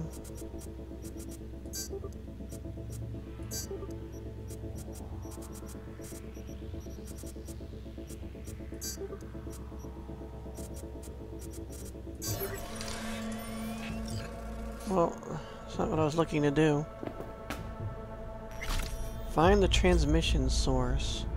Well, that's not what I was looking to do. Find the transmission source.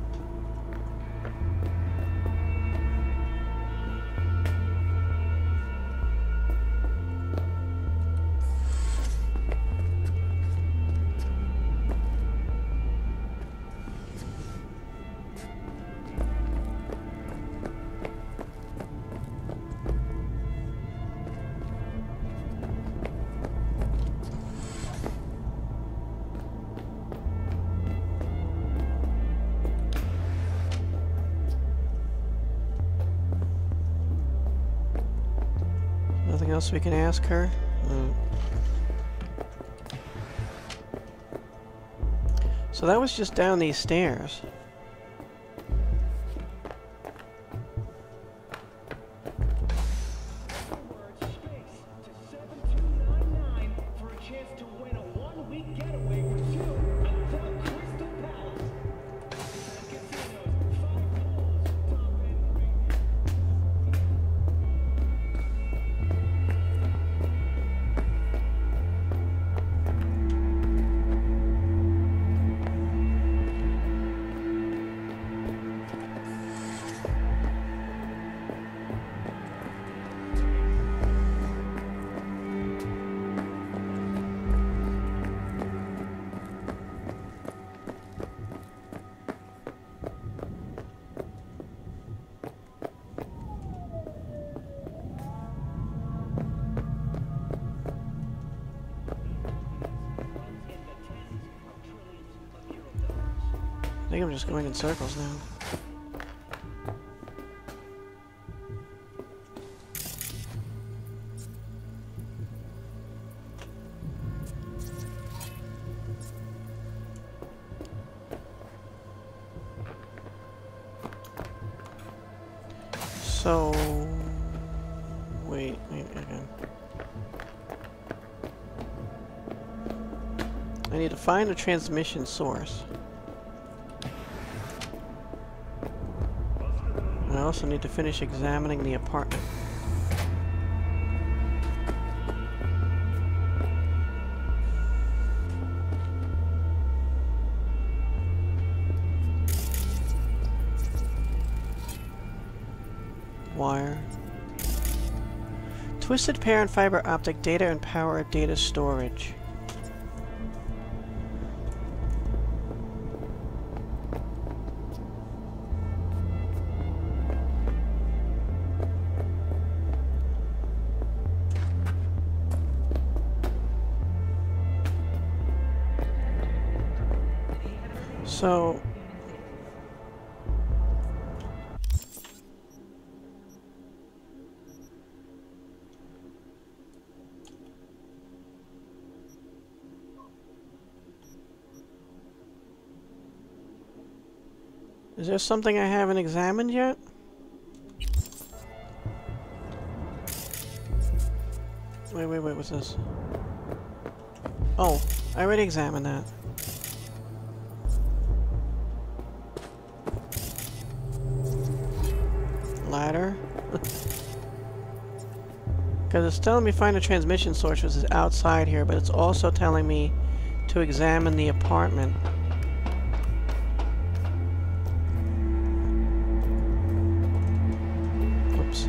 Nothing else we can ask her? Mm. So that was just down these stairs. I think I'm just going in circles now. So... Wait, wait, okay. I need to find a transmission source. I also need to finish examining the apartment. Wire. Twisted pair and fiber optic data and power data storage. So, is there something I haven't examined yet? Wait, wait, wait, what's this? Oh, I already examined that. ladder. Because it's telling me find a transmission source, which is outside here, but it's also telling me to examine the apartment. Whoops.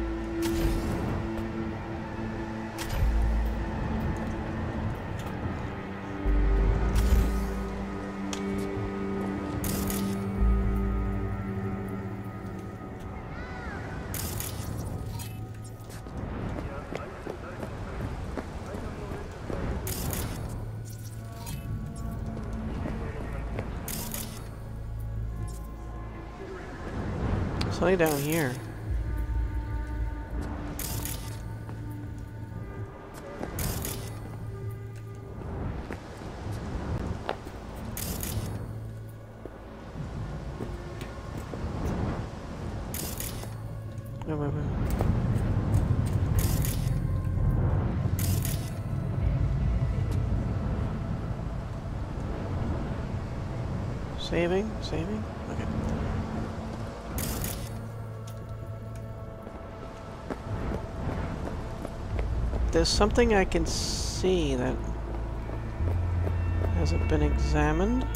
Something down here. Wait, wait, wait. Saving? Saving? Okay. There's something I can see that hasn't been examined.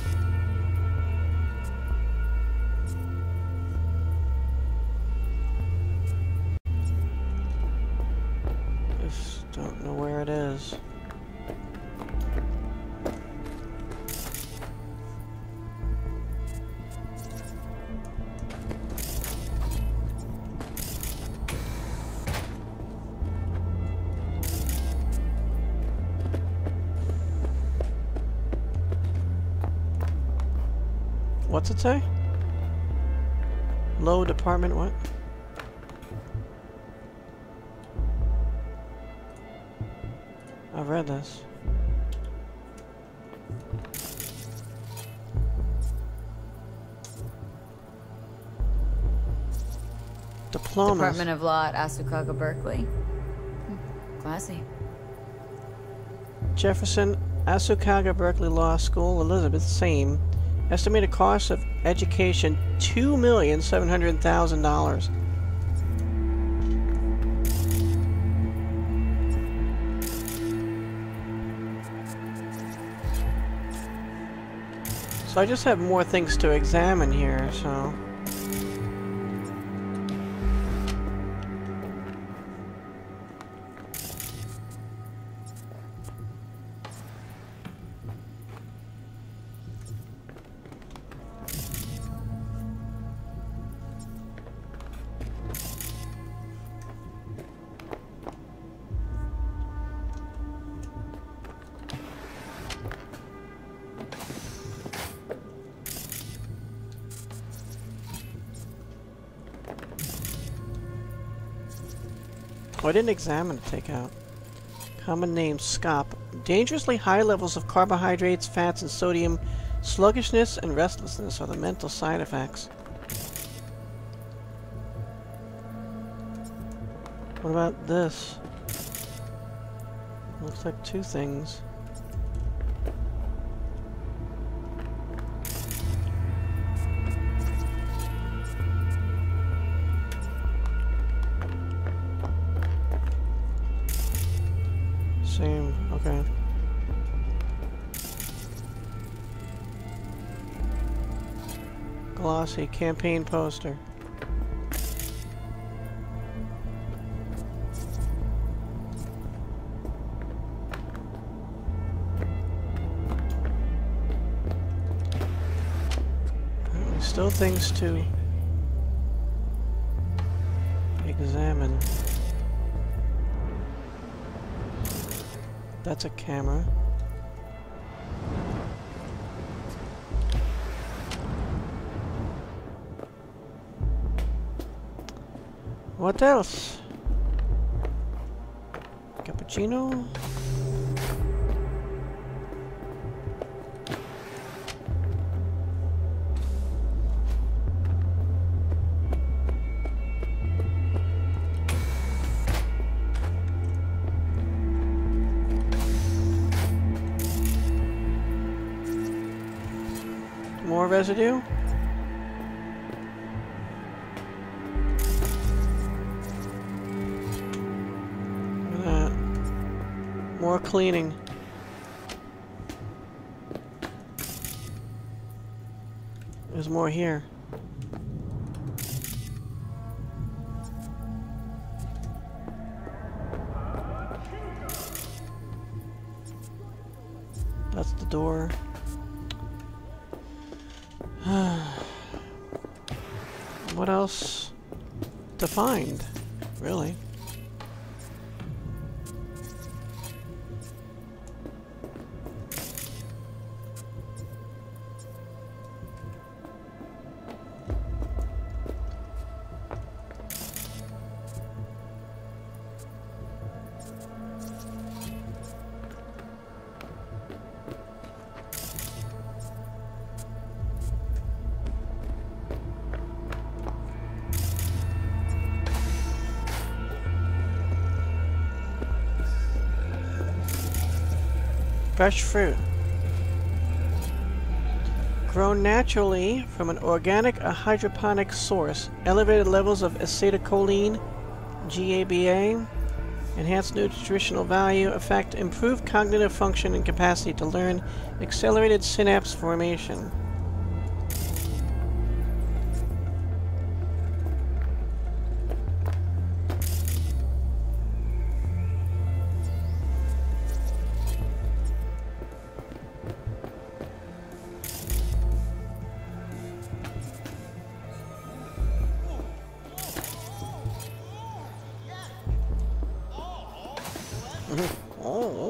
Just don't know where it is. What's it say? Low department what? I've read this. Diplomas. Department of Law at Asukaga, Berkeley. Hmm. Classy. Jefferson, Asukaga, Berkeley Law School, Elizabeth, same. Estimated cost of education, two million seven hundred thousand dollars. So I just have more things to examine here, so... Oh, I didn't examine to take out. Common name, S C O P. Dangerously high levels of carbohydrates, fats, and sodium. Sluggishness and restlessness are the mental side effects. What about this? Looks like two things. Same, okay. Glossy campaign poster. Still things to examine. That's a camera. What else? Cappuccino? More residue? More cleaning. There's more here. That's the door. What else to find, really? Fresh fruit. Grown naturally from an organic or hydroponic source. Elevated levels of acetylcholine, G A B A, enhanced nutritional value, affect improved cognitive function and capacity to learn, accelerated synapse formation. Oh.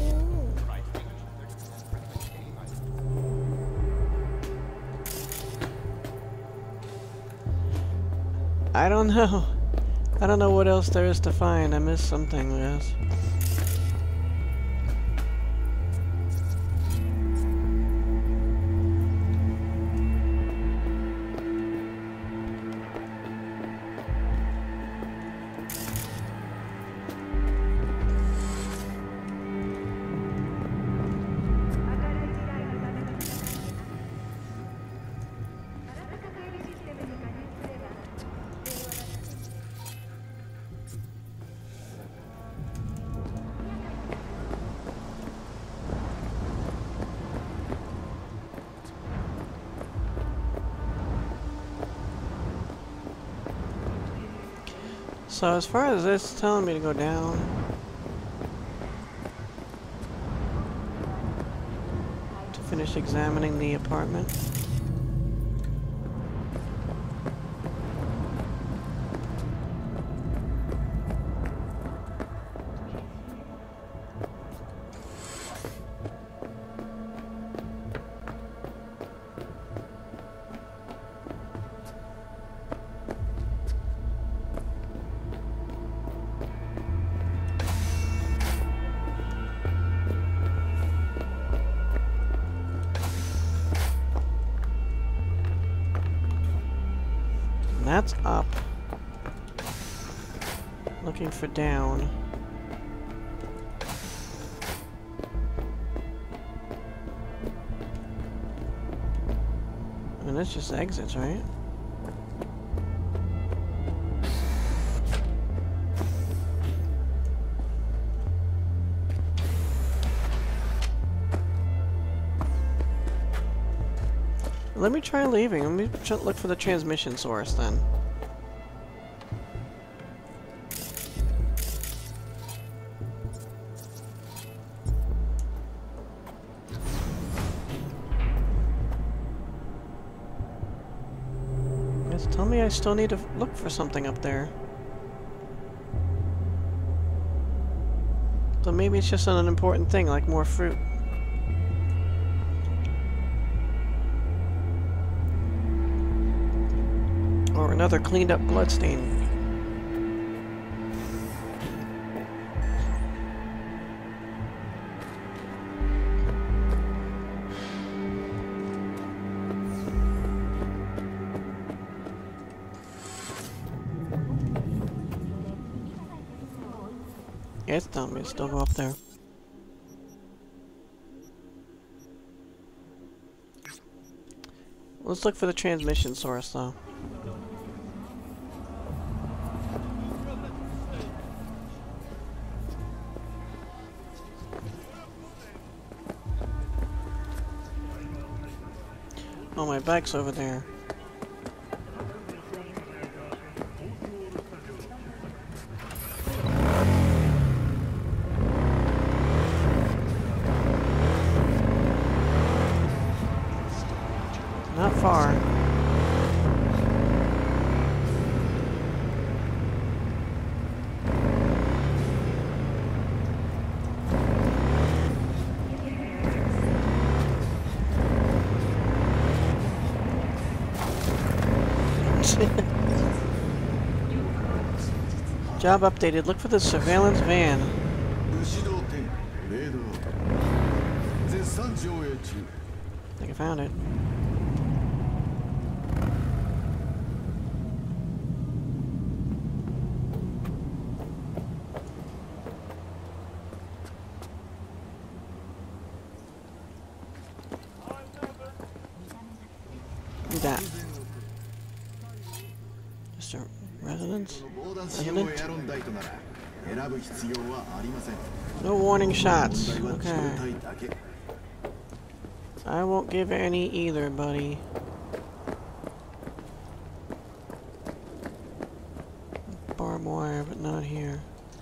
I don't know. I don't know what else there is to find. I missed something, yes. So as far as this, it's telling me to go down. To finish examining the apartment. That's up. Looking for down. I mean, that's just exits, right? Let me try leaving. Let me try look for the transmission source then. Yes, tell me I still need to look for something up there. So maybe it's just an unimportant thing, like more fruit. Or another cleaned up bloodstain. Yeah, it's telling me to still go up there. Let's look for the transmission source though. Oh, my bike's over there. Not far. Job updated. Look for the surveillance van. I think I found it. Who's that? Just a residence? Resident? No warning shots. Okay. I won't give any either, buddy. Barbed wire, but not here.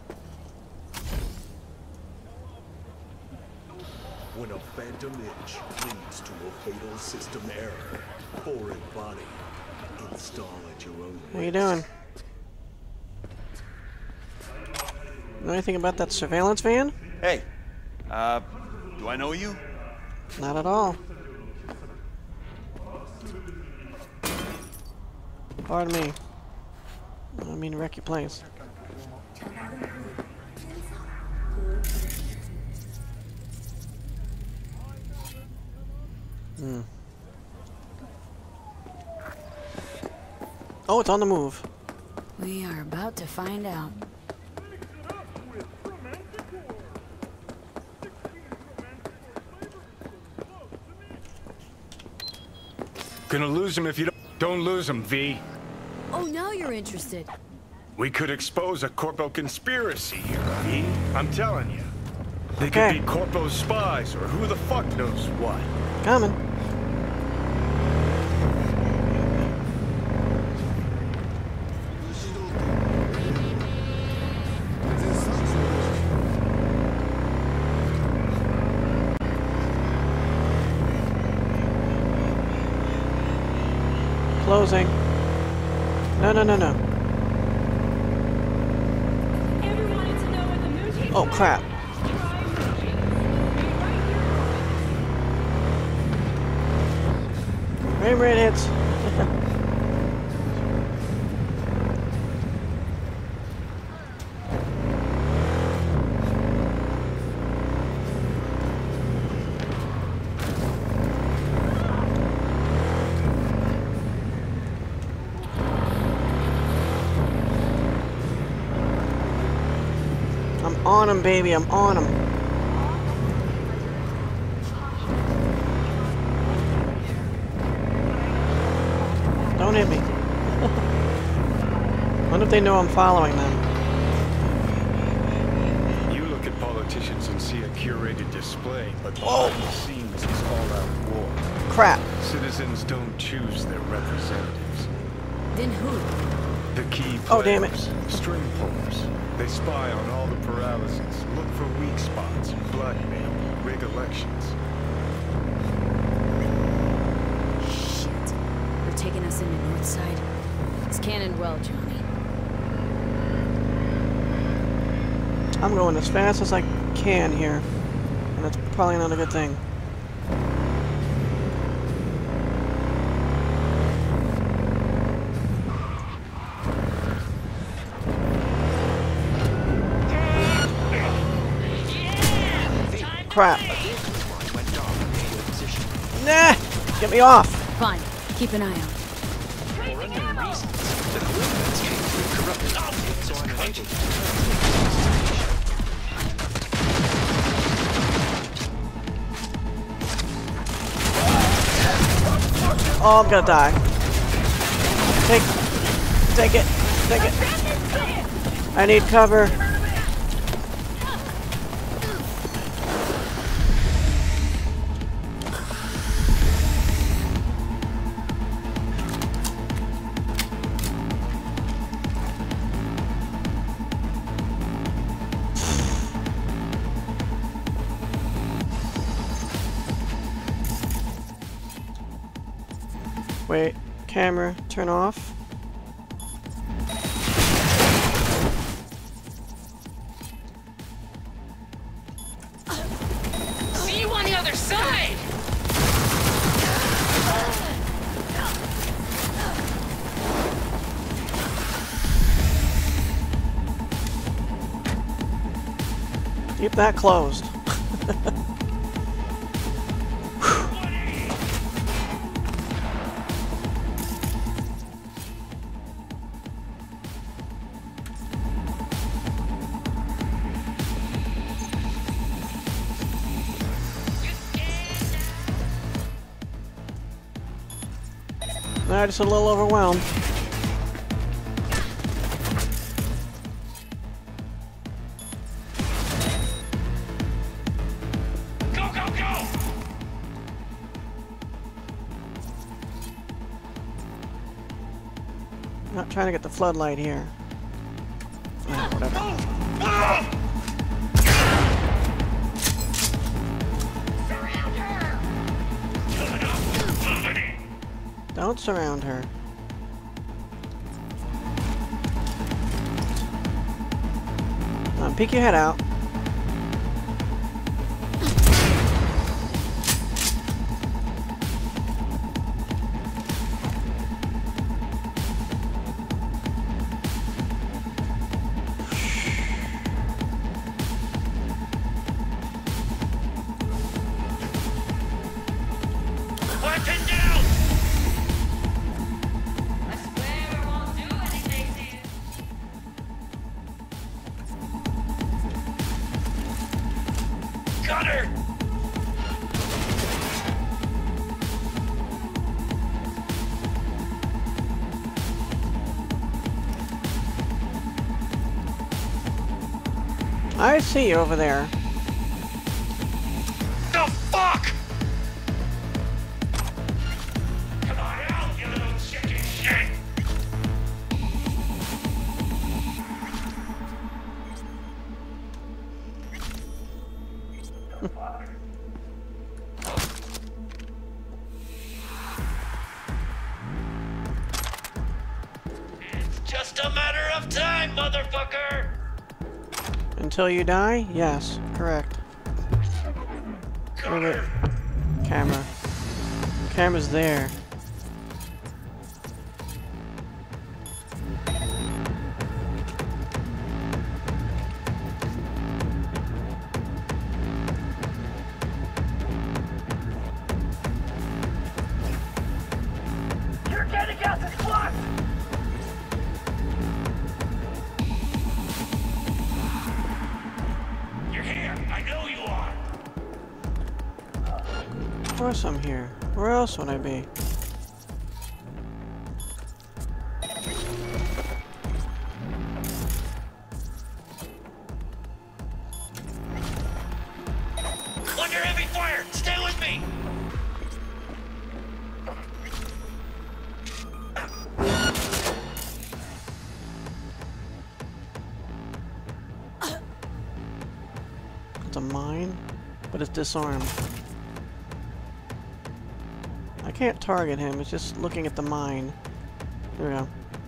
When a phantom itch leads to a fatal system error, foreign body, install at your own risk. How you doing? Know anything about that surveillance van? Hey, uh, do I know you? Not at all. Pardon me. I don't mean to wreck your place. Hmm. Oh, it's on the move. We are about to find out. Gonna lose him if you don't. Don't lose him, V. Oh, now you're interested. We could expose a Corpo conspiracy here, V. I'm telling you. They Okay. could be Corpo's spies, or who the fuck knows what. Coming. Closing. No, no, no, no. Oh, crap. Frame rate hits. I'm on him, baby. I'm on him. Don't hit me. Wonder if they know I'm following them. You look at politicians and see a curated display, but behind the scenes is all-out war. Crap. Citizens don't choose their representatives. Then who? The key players, Oh, damn it. string pullers. They spy on all the paralyses, look for weak spots, blackmail, rig elections. Shit. They're taking us into Northside. It's cannon well, Johnny. I'm going as fast as I can here. And that's probably not a good thing. Crap. Nah! Get me off! Fine. Keep an eye out. Oh, I'm gonna die. Take, take it, take it. I need cover. Wait, camera, turn off. See you on the other side! Keep that closed. I'm just a little overwhelmed. Go, go, go! Not trying to get the floodlight here. Ah, whatever. Don't surround her. Come on, peek your head out. Weapon down! Got her! I see you over there. The fuck? Come on out, you little chicken shit! It's just a matter of time, motherfucker! Until you die? Yes, correct. Wait, wait. Camera. Camera's there. You're getting out this block! You're here. I know you are. Of course I'm here. Where else would I be? Under heavy fire! Stay with me! It's a mine, but it's disarmed. I can't target him, it's just looking at the mine. Here we go.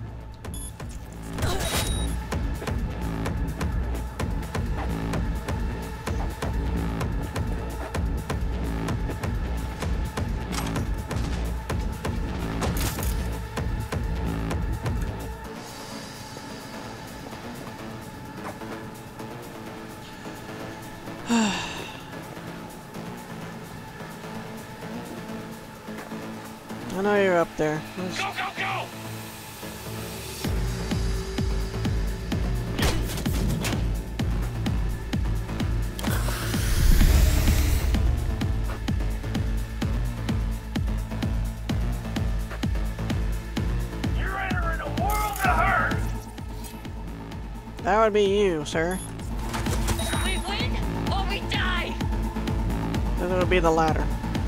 I know you're up there. Let's... Go, go, go! You're entering a world of hurt! That would be you, sir. We win or we die! Then it would be the latter.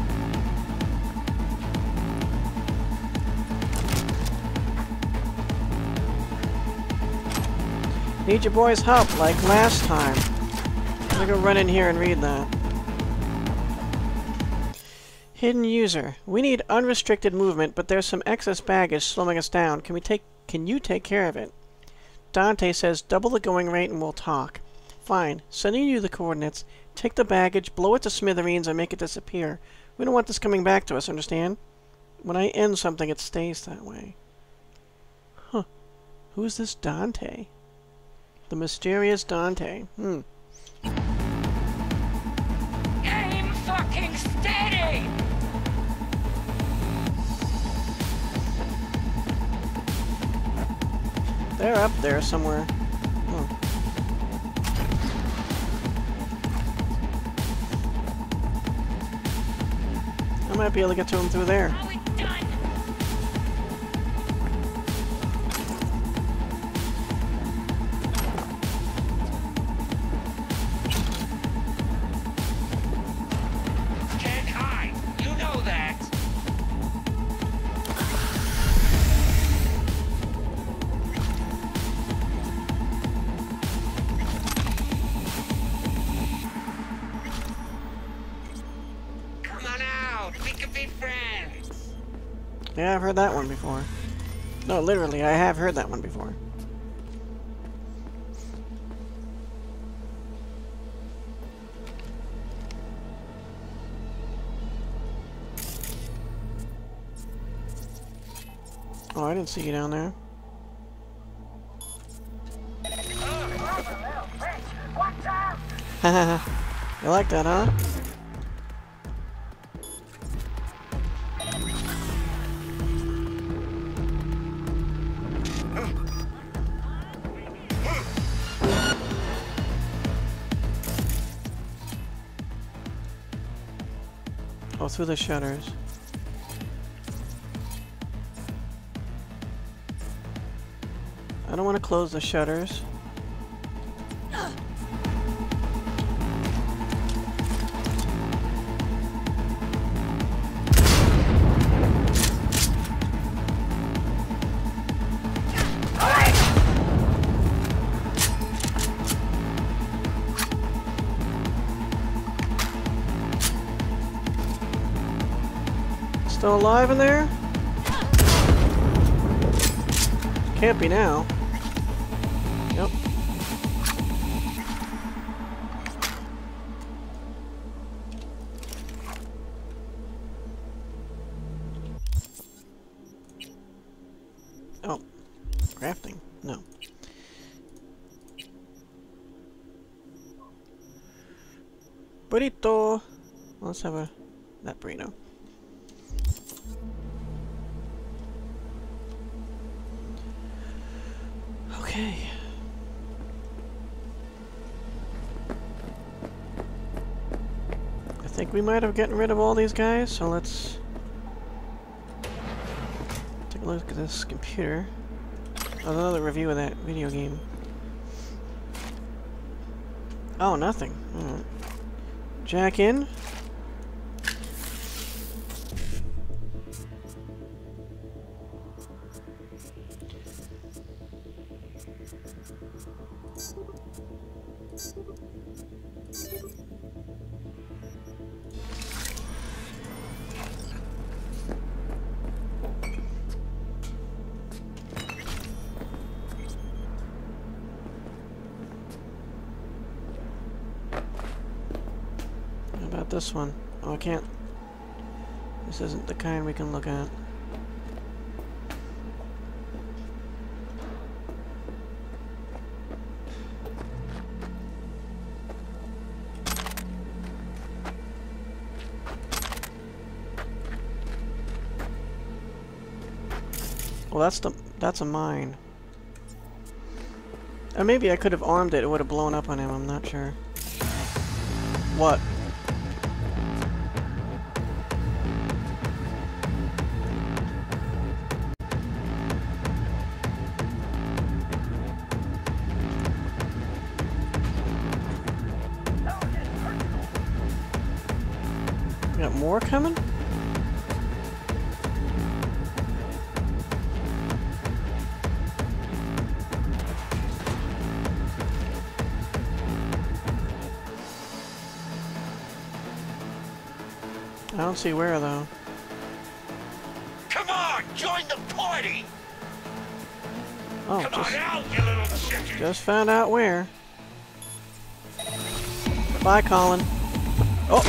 Need your boys' help, like last time. I'm gonna go run in here and read that. Hidden user. We need unrestricted movement, but there's some excess baggage slowing us down. Can we take... Can you take care of it? Dante says double the going rate and we'll talk. Fine. Sending you the coordinates. Take the baggage, blow it to smithereens, and make it disappear. We don't want this coming back to us, understand? When I end something, it stays that way. Huh. Who's this Dante? The mysterious Dante. Hmm. Aim fucking steady! They're up there somewhere. Oh. I might be able to get to them through there. Are we done? Can't hide. You know that. Come on out. We can be friends. Yeah, I've heard that one before. No, literally, I have heard that one before. Oh, I didn't see you down there. Haha. You like that, huh? Oh, through the shutters. I don't want to close the shutters. Still alive in there? Can't be now. Yep. Oh. Crafting? No. Burrito! Let's have a... that burrito. Okay. I think we might have gotten rid of all these guys, so let's take a look at this computer. Oh, another review of that video game. Oh, nothing. Alright. Jack in. This one. Oh, I can't. This isn't the kind we can look at. Well, that's the that's a mine. Or maybe I could have armed it. It would have blown up on him. I'm not sure. What? Got more coming? I don't see where, though. Come on, join the party! Oh, Come just, on out, you little chicken! just found out where. Bye, Colin. Oh!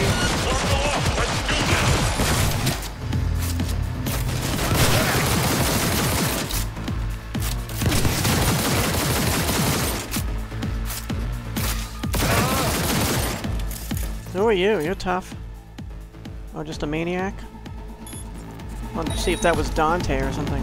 Who are you? You're tough. Oh, just a maniac? I wanted to see if that was Dante or something.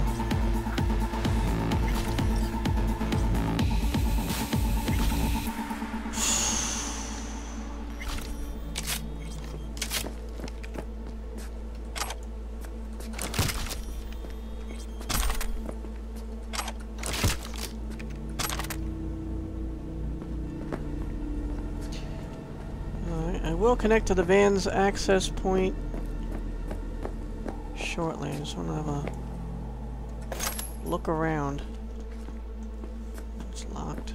I will connect to the van's access point shortly. I just want to have a look around. It's locked.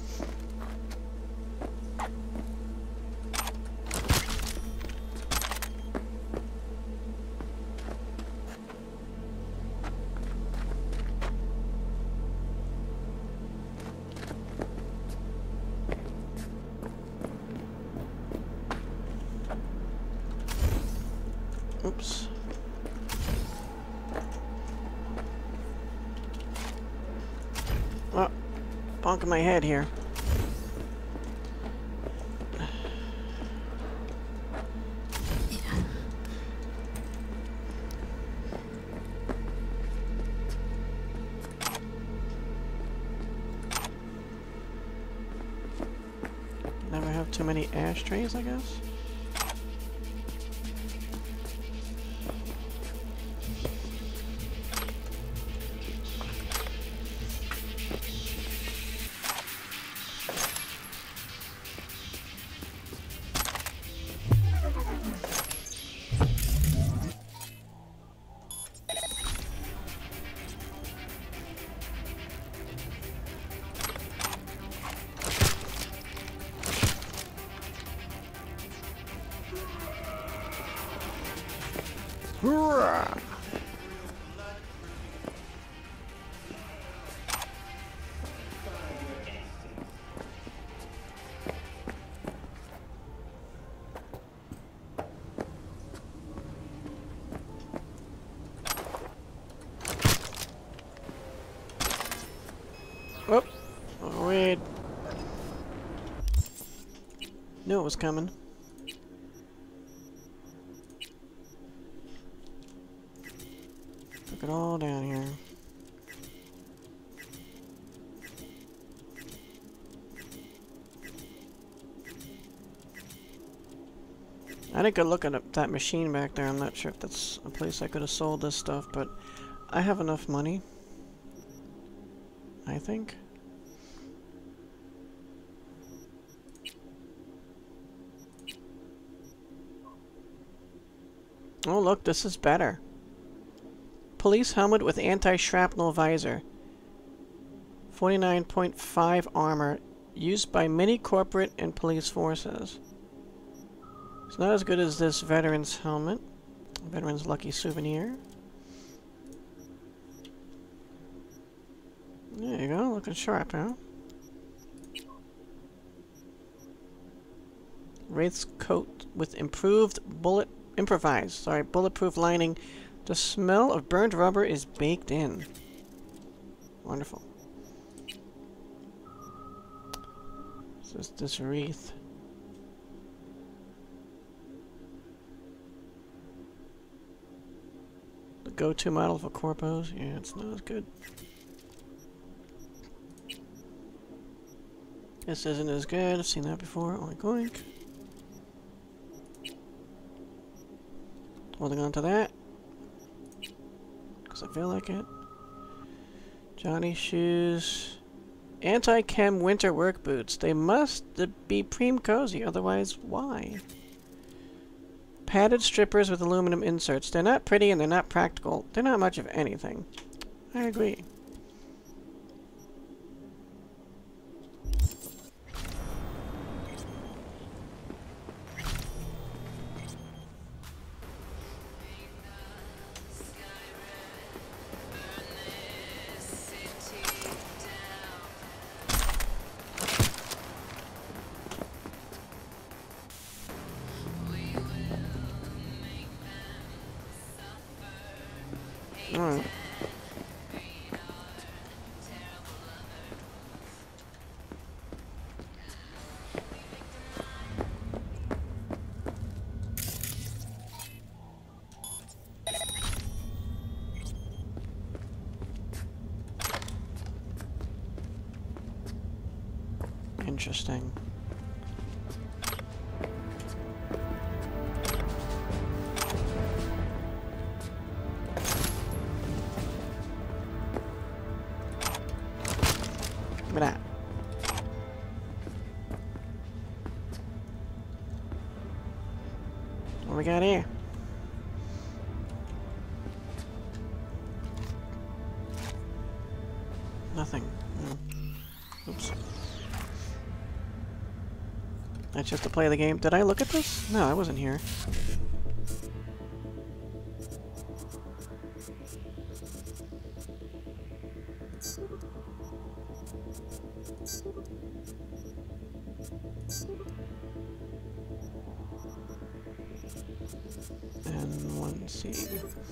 Oops. Oh, bonking my head here. Never have too many ashtrays, I guess. Hurrah! Oh, oh wait. Knew it was coming. Took it all down here. I had a good look at that machine back there. I'm not sure if that's a place I could have sold this stuff, but I have enough money, I think. Oh look, this is better. Police helmet with anti-shrapnel visor. forty-nine point five armor, used by many corporate and police forces. It's not as good as this veteran's helmet. Veteran's lucky souvenir. There you go, looking sharp, huh? Wraith's coat with improved bullet improvised, sorry, bulletproof lining. The smell of burned rubber is baked in. Wonderful. So it's this wreath. The go-to model for corpos? Yeah, it's not as good. This isn't as good. I've seen that before. Oink oink. Holding on to that. Because I feel like it. Johnny's shoes. Anti-chem winter work boots. They must be preem cozy, otherwise why? Padded strippers with aluminum inserts. They're not pretty and they're not practical. They're not much of anything. I agree. Alright. Interesting. Look at that. What we got here? Nothing. Oh. Oops. That's just to play the game. Did I look at this? No, I wasn't here. And one seed.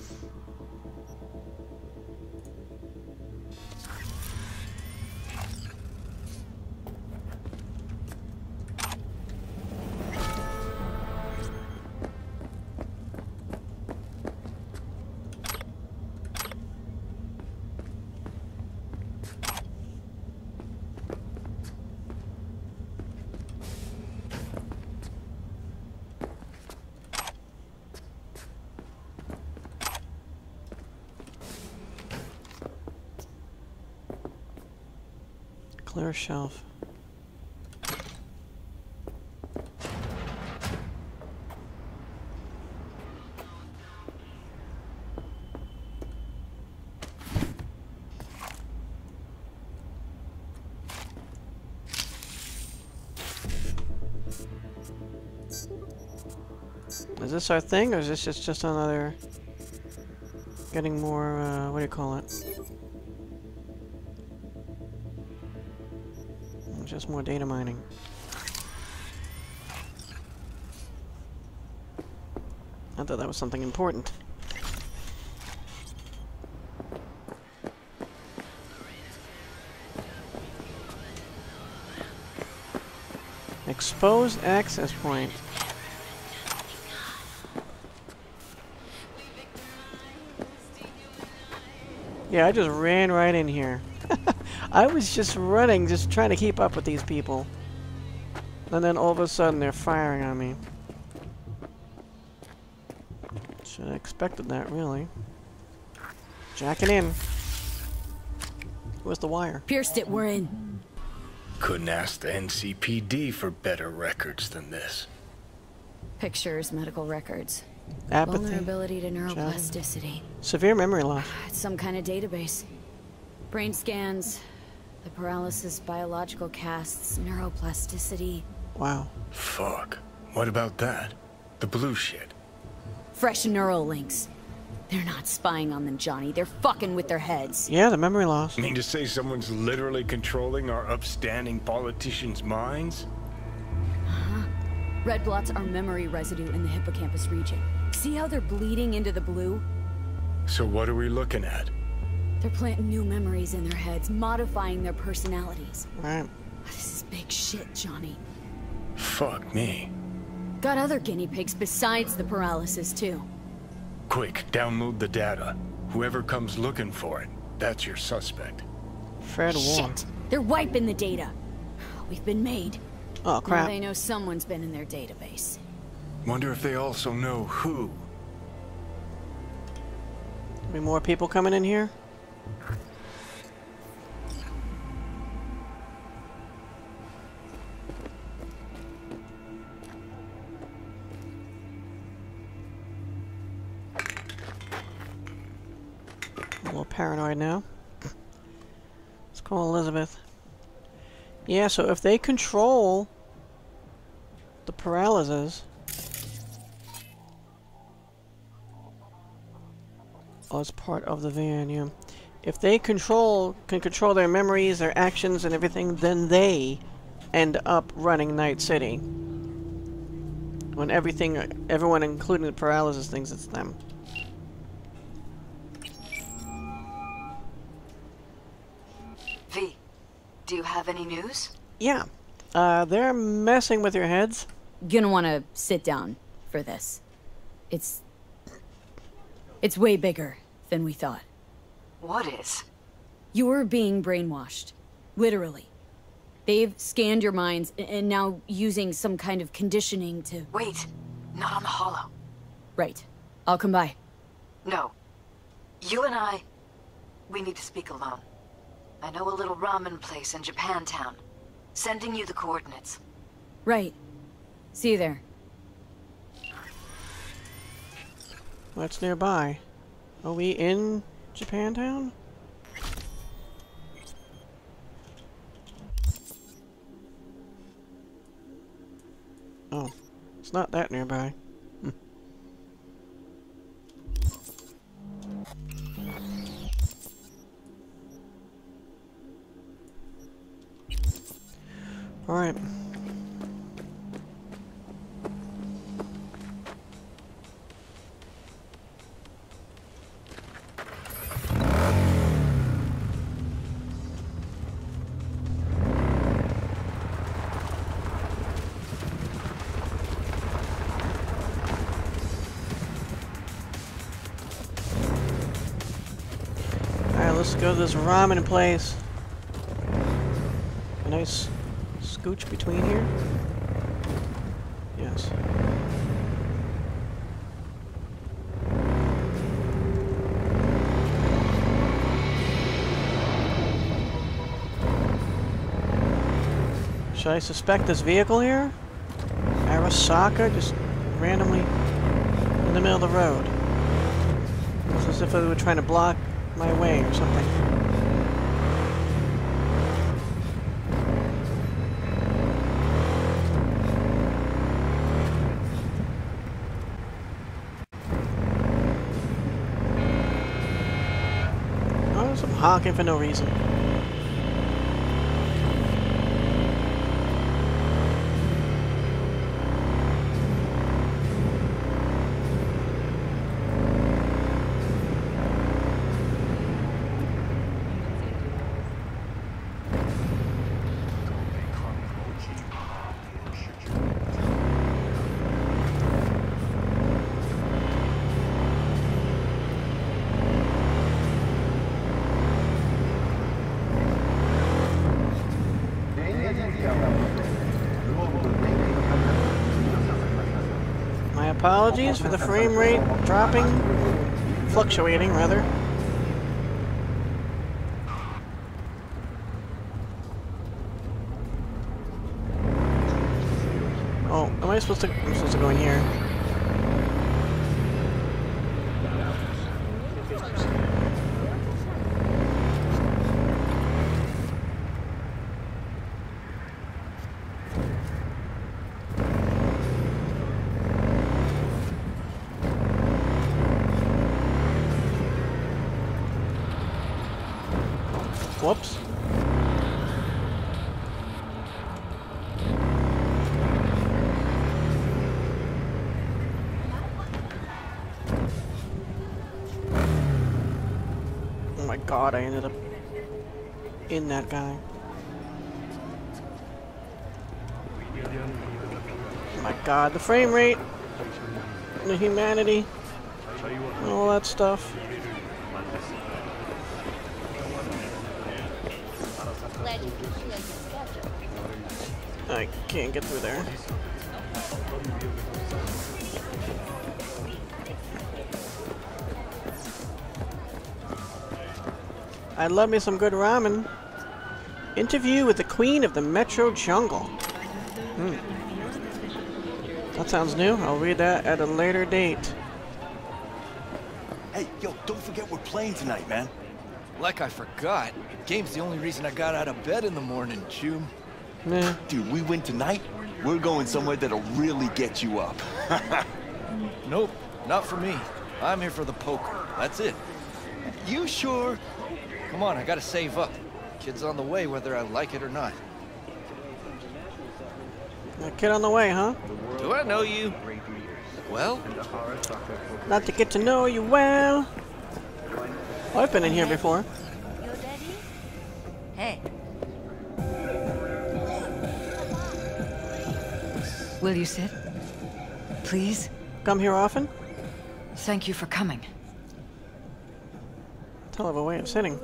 Clear shelf. Is this our thing, or is this just, just another... getting more, uh, what do you call it? Just more data mining. I thought that was something important. Exposed access point. Yeah, I just ran right in here. I was just running, just trying to keep up with these people. And then all of a sudden they're firing on me. Should have expected that, really. Jacking in. Where's the wire? Pierced it, we're in. Couldn't ask the N C P D for better records than this. Pictures, medical records. Apathy. Vulnerability to neuroplasticity. Severe memory loss. It's some kind of database. Brain scans, the paralysis, biological casts, neuroplasticity. Wow. Fuck. What about that? The blue shit. Fresh neural links. They're not spying on them, Johnny. They're fucking with their heads. Yeah, the memory loss. Mean to say someone's literally controlling our upstanding politicians' minds? Uh-huh. Red blots are memory residue in the hippocampus region. See how they're bleeding into the blue? So what are we looking at? They're planting new memories in their heads, modifying their personalities. Right. This is big shit, Johnny. Fuck me. Got other guinea pigs besides the paralysis, too. Quick, download the data. Whoever comes looking for it, that's your suspect. Fred War. Shit! They're wiping the data. We've been made. Oh, crap. Now they know someone's been in their database. Wonder if they also know who. Any more people coming in here? A little paranoid now. Let's call Elizabeth. Yeah, so if they control the paralysis... Oh, it's part of the van, yeah. If they control, can control their memories, their actions, and everything, then they end up running Night City. When everything, everyone, including the paralysis, thinks it's them. Do you have any news? Yeah. Uh, they're messing with your heads. Gonna wanna sit down for this. It's... It's way bigger than we thought. What is? You're being brainwashed. Literally. They've scanned your minds and now using some kind of conditioning to... Wait. Not on the holo. Right. I'll come by. No. You and I... We need to speak alone. I know a little ramen place in Japantown. Sending you the coordinates. Right. See you there. What's nearby? Are we in Japantown? Oh, it's not that nearby. Hm. All right. Let's go to this ramen place. A nice scooch between here. Yes. Should I suspect this vehicle here? Arasaka just randomly in the middle of the road. It's as if they were trying to block my way or something. Oh, some honking for no reason. Apologies for the frame rate dropping, fluctuating rather. Oh, am I supposed to? I'm supposed to go in here. Whoops. Oh my god, I ended up in that guy. Oh my god, the frame rate, the humanity, all that stuff. I can't get through there. I love me some good ramen. Interview with the Queen of the Metro Jungle. Hmm. That sounds new. I'll read that at a later date. Hey, yo, don't forget we're playing tonight, man. Like I forgot. Game's the only reason I got out of bed in the morning, Chum. Nah. Dude, we win tonight, we're going somewhere that'll really get you up. Nope, not for me. I'm here for the poker. That's it. You sure? Come on, I gotta save up. Kid's on the way whether I like it or not. A kid on the way, huh? Do I know you? Well? Not to get to know you well. Oh, I've been in here before. Hey. Will you sit? Please? Come here often? Thank you for coming. Hell of a way of sitting.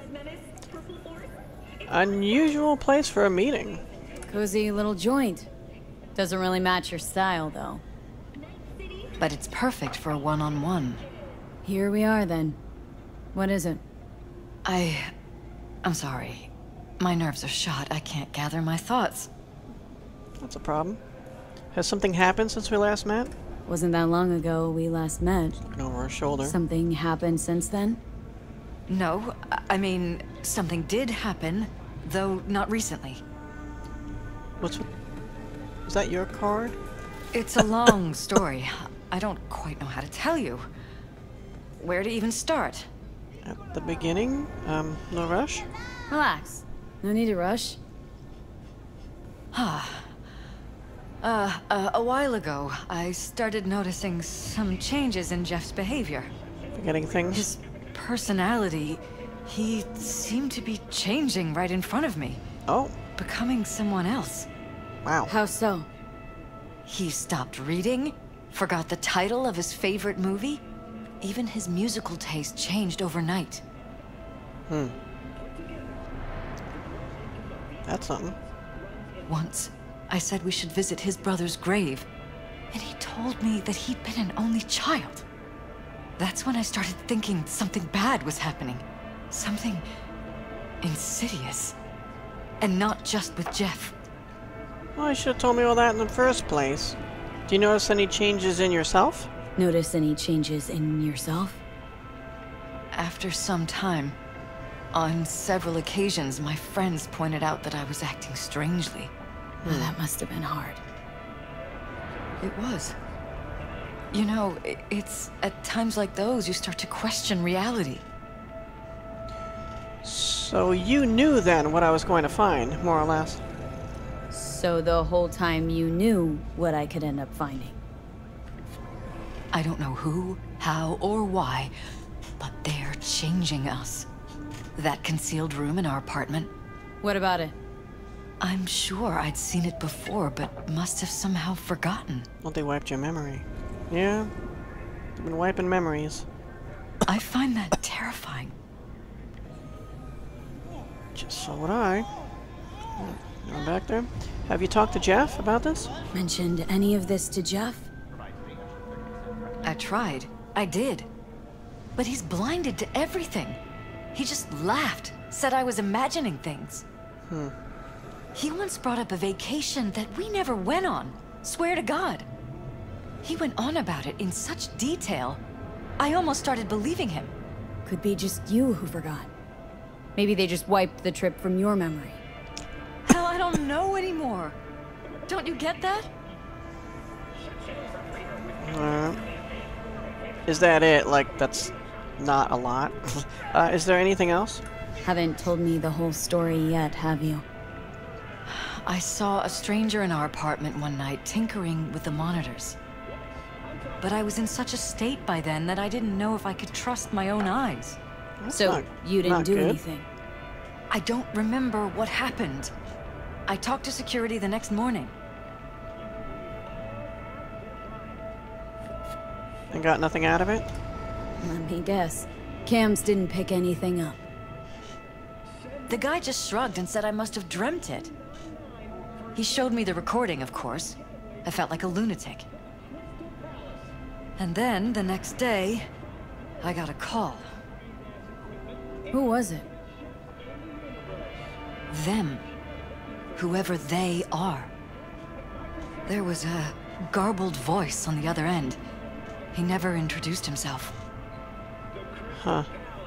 Unusual place for a meeting. Cozy little joint. Doesn't really match your style, though. But it's perfect for a one-on-one. Here we are, then. What is it? I... I'm sorry. My nerves are shot. I can't gather my thoughts. That's a problem. Has something happened since we last met? Wasn't that long ago we last met. Looking over her shoulder. Something happened since then? No, I mean, something did happen, though not recently. What's... Is that your card? It's a long story. I don't quite know how to tell you. Where to even start? At the beginning? Um, no rush? Relax. No need to rush. Ah. uh, uh, a while ago, I started noticing some changes in Jeff's behavior. Forgetting things? His personality, he seemed to be changing right in front of me. Oh. Becoming someone else. Wow. How so? He stopped reading, forgot the title of his favorite movie. Even his musical taste changed overnight. Hmm. That's something. Once, I said we should visit his brother's grave, and he told me that he'd been an only child. That's when I started thinking something bad was happening. Something insidious. And not just with Jeff. Well, you should have told me all that in the first place. Do you notice any changes in yourself? Notice any changes in yourself? After some time, on several occasions, my friends pointed out that I was acting strangely. Oh, that must have been hard. It was. You know, it's at times like those you start to question reality. So you knew then what I was going to find, more or less. So the whole time you knew what I could end up finding? I don't know who, how, or why, but they're changing us. That concealed room in our apartment. What about it? I'm sure I'd seen it before, but must have somehow forgotten. Well, they wiped your memory. Yeah, they've been wiping memories. I find that terrifying. Just so would I. Going back there. Have you talked to Jeff about this? Mentioned any of this to Jeff? I tried. I did. But he's blinded to everything. He just laughed, said I was imagining things. Hmm. He once brought up a vacation that we never went on. Swear to God. He went on about it in such detail, I almost started believing him. Could be just you who forgot. Maybe they just wiped the trip from your memory. Hell, I don't know anymore. Don't you get that? Uh, is that it? Like, that's not a lot. uh, is there anything else? Haven't told me the whole story yet, have you? I saw a stranger in our apartment one night tinkering with the monitors. But I was in such a state by then that I didn't know if I could trust my own eyes. That's so, not, you didn't do good. anything? I don't remember what happened. I talked to security the next morning. And got nothing out of it? Let me guess. Cams didn't pick anything up. The guy just shrugged and said I must have dreamt it. He showed me the recording, of course. I felt like a lunatic. And then, the next day, I got a call. Who was it? Them. Whoever they are. There was a garbled voice on the other end. He never introduced himself. Huh.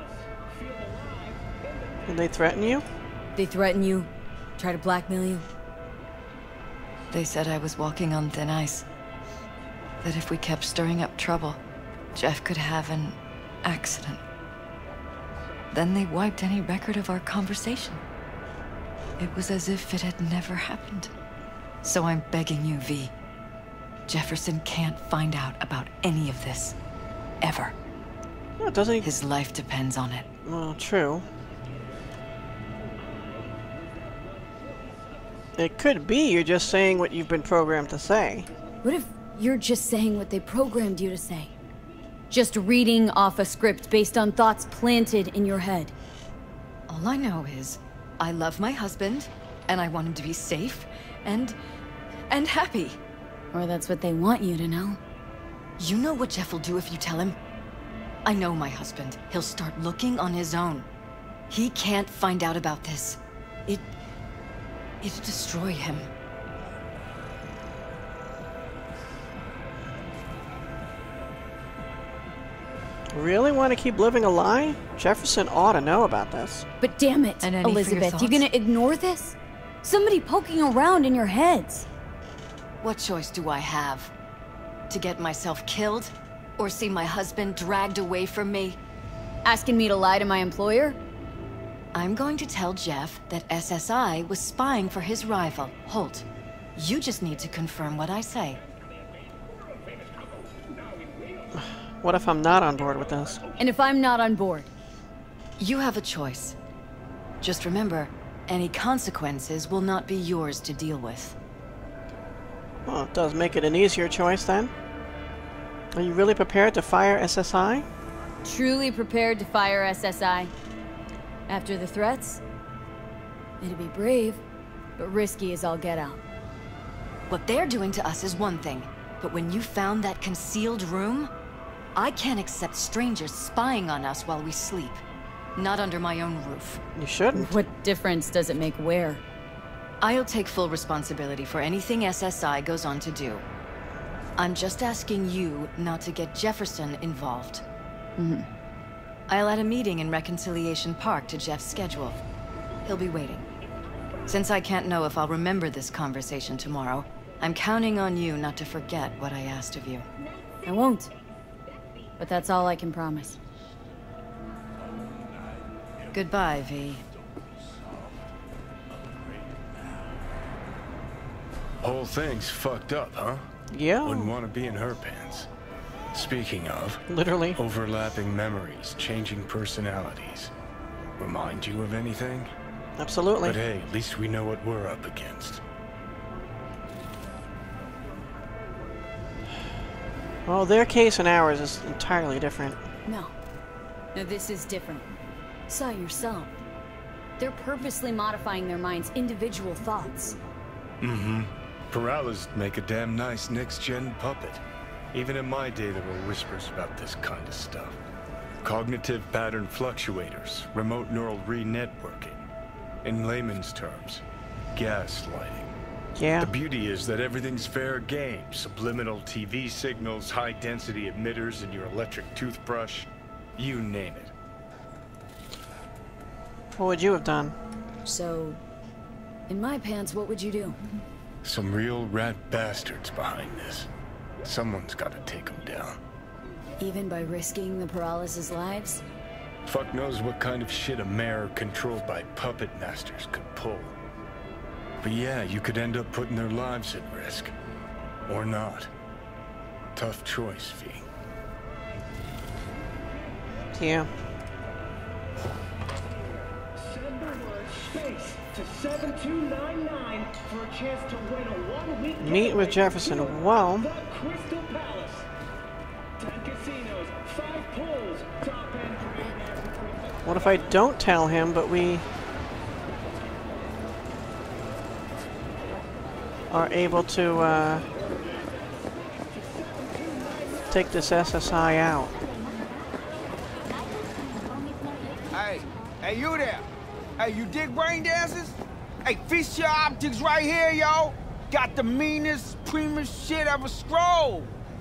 Did they threaten you? They threaten you? Try to blackmail you? They said I was walking on thin ice. That if we kept stirring up trouble, Jeff could have an accident. Then they wiped any record of our conversation. It was as if it had never happened. So I'm begging you, V. Jefferson can't find out about any of this. Ever. No, doesn't he? His life depends on it. Well, true. It could be you're just saying what you've been programmed to say. What if you're just saying what they programmed you to say? Just reading off a script based on thoughts planted in your head. All I know is, I love my husband, and I want him to be safe, and... and happy. Or that's what they want you to know. You know what Jeff will do if you tell him? I know my husband. He'll start looking on his own. He can't find out about this. It... it'd destroy him. Really want to keep living a lie? Jefferson ought to know about this. But damn it, And any for your Elizabeth, you thoughts? gonna ignore this? Somebody poking around in your heads. What choice do I have? To get myself killed? Or see my husband dragged away from me? Asking me to lie to my employer? I'm going to tell Jeff that S S I was spying for his rival, Holt. You just need to confirm what I say. What if I'm not on board with this? And if I'm not on board? You have a choice. Just remember, any consequences will not be yours to deal with. Well, it does make it an easier choice then. Are you really prepared to fire S S I? Truly prepared to fire S S I? After the threats? It'd be brave, but risky as all get out. What they're doing to us is one thing, but when you found that concealed room, I can't accept strangers spying on us while we sleep. Not under my own roof. You shouldn't. What difference does it make where? I'll take full responsibility for anything S S I goes on to do. I'm just asking you not to get Jefferson involved. Mm-hmm. I'll add a meeting in Reconciliation Park to Jeff's schedule. He'll be waiting. Since I can't know if I'll remember this conversation tomorrow, I'm counting on you not to forget what I asked of you. I won't. But that's all I can promise. Goodbye, V. Whole thing's fucked up, huh? Yeah. Wouldn't want to be in her pants. Speaking of... Literally. Overlapping memories, changing personalities. Remind you of anything? Absolutely. But hey, at least we know what we're up against. Well, their case and ours is entirely different. No. No, this is different. Saw yourself. They're purposely modifying their minds' individual thoughts. Mm-hmm. Peralez make a damn nice next-gen puppet. Even in my day, there were whispers about this kind of stuff. Cognitive pattern fluctuators, remote neural re-networking. In layman's terms, gaslighting. Yeah. The beauty is that everything's fair game. Subliminal T V signals, high-density emitters in your electric toothbrush. You name it. What would you have done? So, in my pants, what would you do? Some real rat bastards behind this. Someone's got to take them down. Even by risking the Peralez's lives? Fuck knows what kind of shit a mayor controlled by puppet masters could pull. But yeah, you could end up putting their lives at risk. Or not. Tough choice, V. Yeah. Send the word space to seven two nine nine for a chance to win a one-week Meet with Jefferson. Well, The Crystal Palace. Ten casinos, five pools, top end. what if I don't tell him, but we are able to uh, take this S S I out? Hey, hey, you there? Hey, you dig brain dances? Hey, feast your optics right here, yo. Got the meanest, primest shit ever scroll.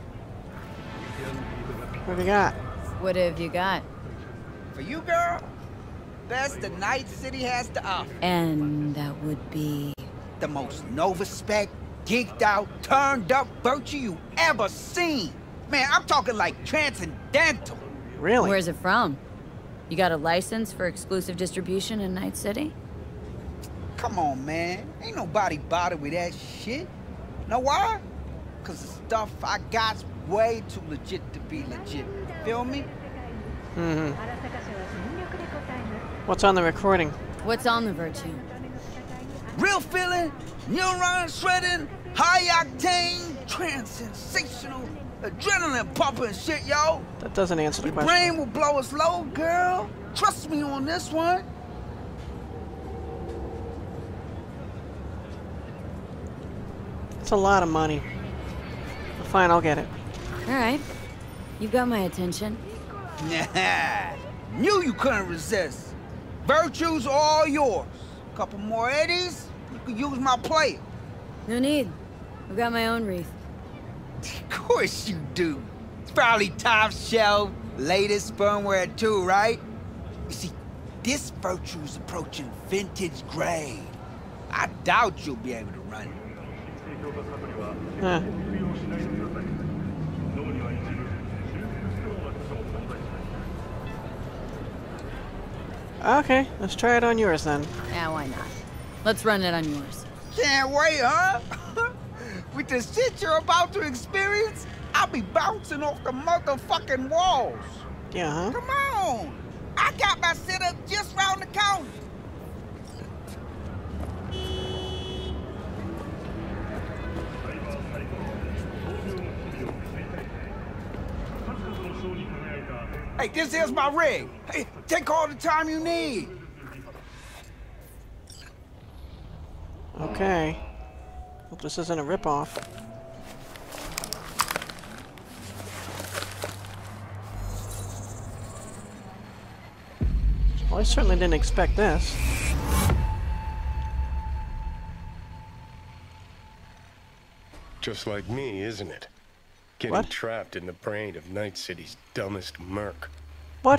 What do you got? What have you got? For you, girl, best the Night City has to offer. And that would be... The most Nova-spec, geeked out, turned up virtue you ever seen. Man, I'm talking like transcendental. Really? Where's it from? You got a license for exclusive distribution in Night City? Come on, man. Ain't nobody bothered with that shit. Know why? Cause the stuff I got's way too legit to be legit. Feel me? Mm-hmm. What's on the recording? What's on the virtue? Real feeling, neuron shredding, high octane, trans sensational, adrenaline pumping shit, yo. That doesn't answer the Your question. brain will blow its load, girl. Trust me on this one. It's a lot of money. Fine, I'll get it. All right. You've got my attention. Yeah. Knew you couldn't resist. Virtues all yours. Couple more eddies, you could use my plate. No need. I've got my own wreath. Of course you do. It's probably top shelf, latest firmware too, right? You see, this Virtue's approaching vintage grade. I doubt you'll be able to run it. Huh. Okay, let's try it on yours then. Yeah, why not? Let's run it on yours. Can't wait, huh? With the shit you're about to experience, I'll be bouncing off the motherfucking walls. Yeah, huh? Come on! I got my setup just round the corner. Hey, this is my rig. Hey, take all the time you need. Okay. Hope this isn't a ripoff. Well, I certainly didn't expect this. Just like me, isn't it? Getting What? trapped in the brain of Night City's dumbest merc. What?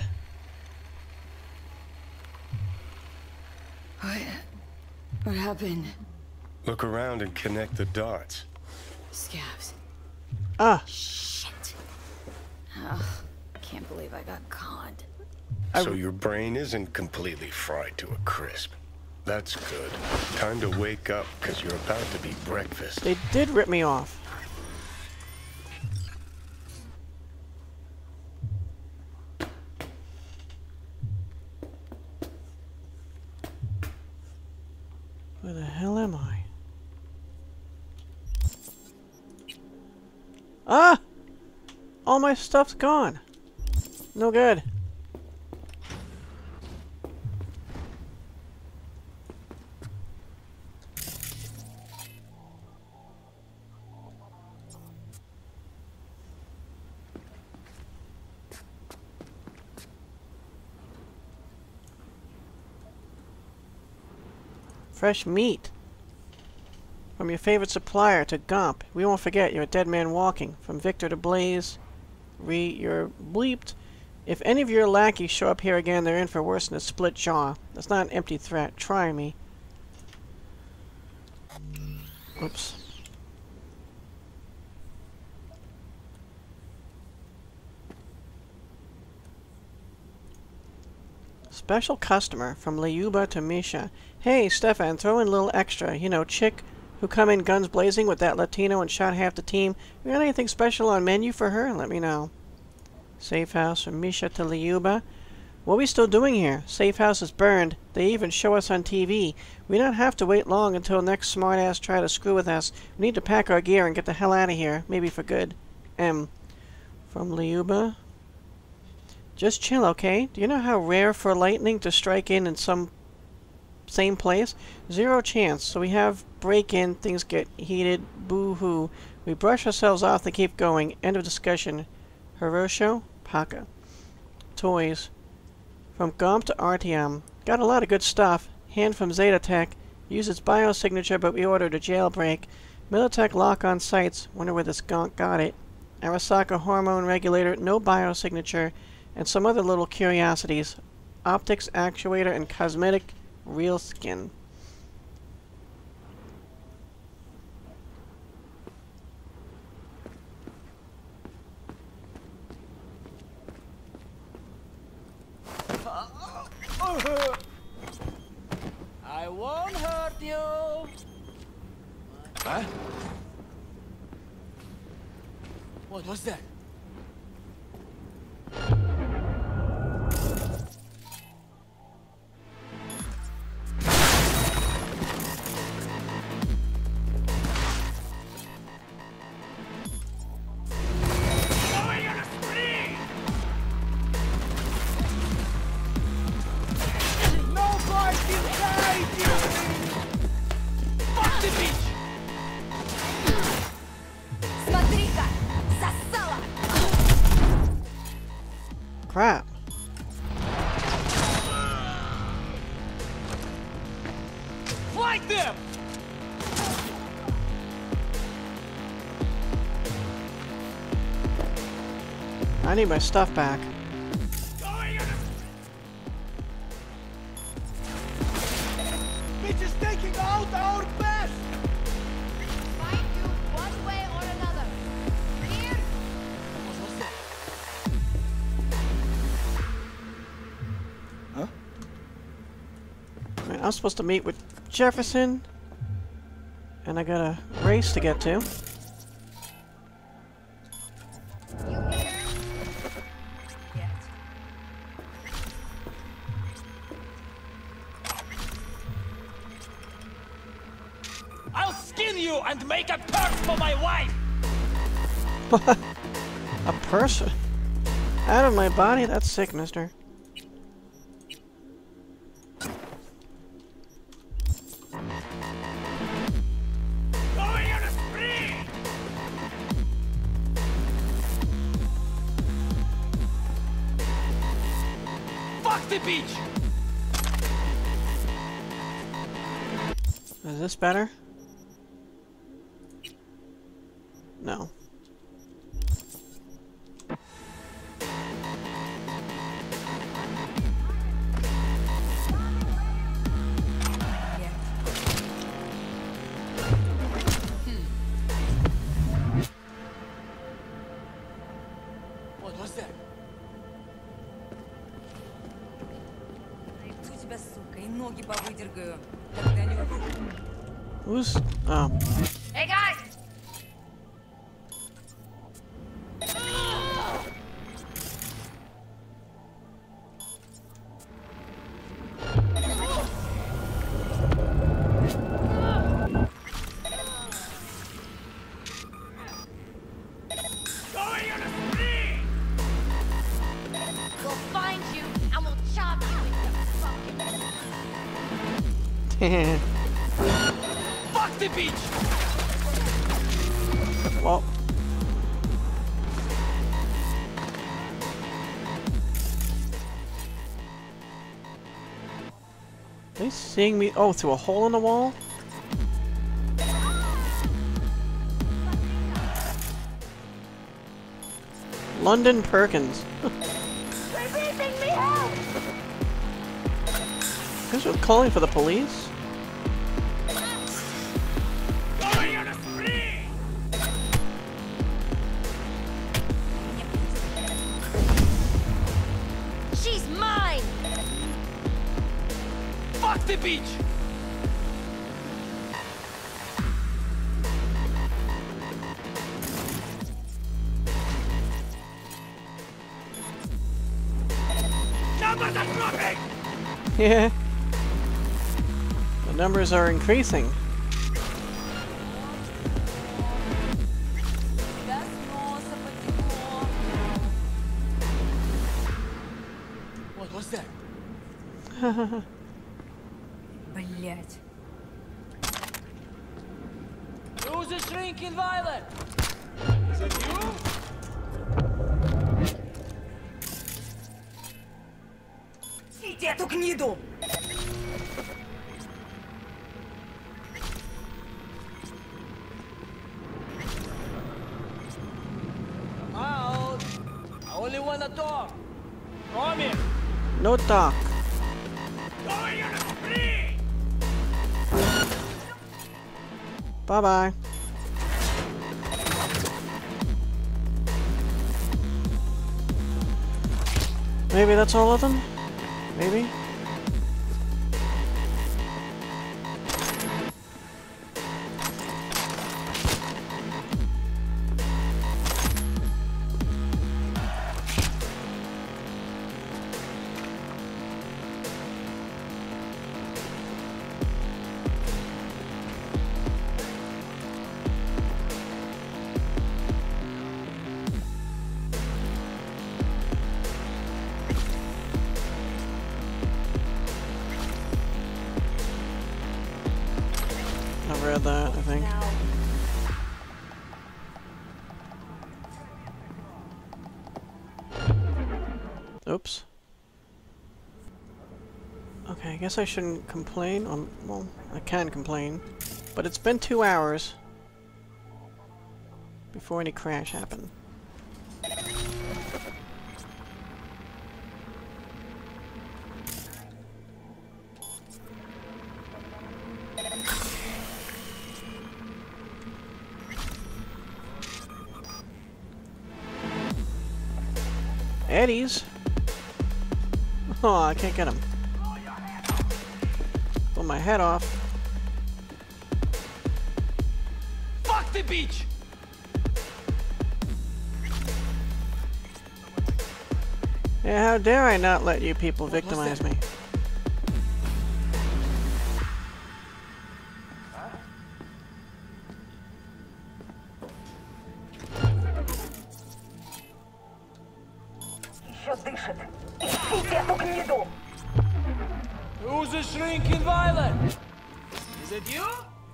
What? What happened? Look around and connect the dots. Scabs. Ah. Shit. Oh, can't believe I got conned. So your brain isn't completely fried to a crisp. That's good. Time to wake up, because you're about to be breakfast. They did rip me off. Where the hell am I? Ah! All my stuff's gone. No good. Fresh meat. From your favorite supplier to Gomp. We won't forget you're a dead man walking. From Victor to Blaze. Re, you're bleeped. If any of your lackeys show up here again, they're in for worse than a split jaw. That's not an empty threat. Try me. Oops. Special customer from Lyuba to Misha. Hey, Stefan, throw in a little extra. You know, chick who come in guns blazing with that Latino and shot half the team. You got anything special on menu for her? Let me know. Safe house from Misha to Lyuba. What are we still doing here? Safe house is burned. They even show us on T V. We don't have to wait long until next smartass try to screw with us. We need to pack our gear and get the hell out of here. Maybe for good. M. From Lyuba. Just chill, okay? Do you know how rare for lightning to strike in in some same place? Zero chance. So we have break-in, things get heated, boo-hoo. We brush ourselves off and keep going. End of discussion. Hirosho, Paka. Toys. From Gomp to Artyom. Got a lot of good stuff. Hand from Zetatech. Use its biosignature, but we ordered a jailbreak. Militech lock-on sights. Wonder where this gonk got it. Arasaka hormone regulator, no biosignature. And some other little curiosities. Optics, actuator, and cosmetic, real skin. I won't hurt you. Huh? What was that? crap. Fight them! I need my stuff back. Bitch is taking out our best! Find you one way or another. Clear? Huh? I mean, I'm supposed to meet with Jefferson, and I got a race to get to. I'll skin you and make a purse for my wife! A person? Out of my body? That's sick, mister. Going on a spree! Fuck the beach! Is this better? No. What was that? Who's... Oh. Hey guys! Going on a spree! We'll find you and we'll chop you into fucking... Fuck the beach! Well. Are they seeing me? Oh, through a hole in the wall? London Perkins. They're beeping me out! Who's calling for the police? Going on a spree! She's mine! Fuck the beach! Numbers are dropping! Yeah. The numbers are increasing. What was that? Блять. Who's a shrinking violet? Is it you? Съедите эту гниду! Out! I only wanna talk! Promise! No talk. Going on a spree! Bye bye. Maybe that's all of them? Maybe? I've read that, I think. Oops. Okay, I guess I shouldn't complain. Um, well, I can complain. But it's been two hours before any crash happened. Eddies? Oh, I can't get him. Pull my head off. Fuck the beach! Yeah, how dare I not let you people victimize me? Who's the shrinking violet? Is it you?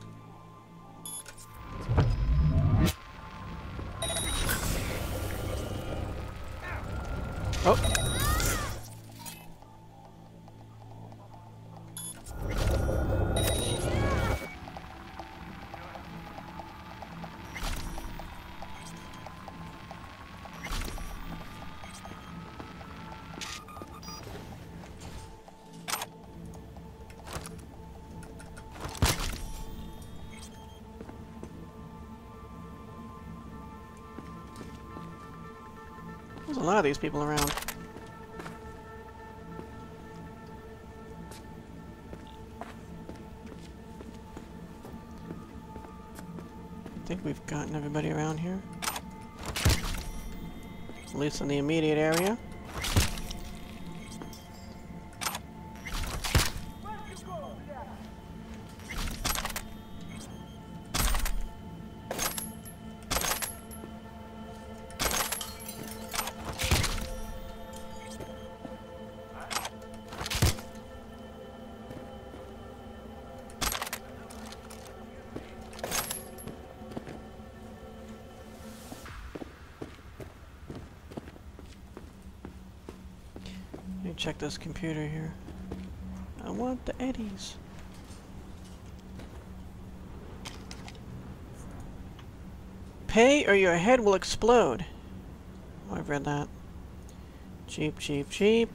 Oh. There's a lot of these people around. I think we've gotten everybody around here. At least in the immediate area. Let me check this computer here. I want the eddies. Pay or your head will explode. Oh, I've read that. Cheap, cheap, cheap.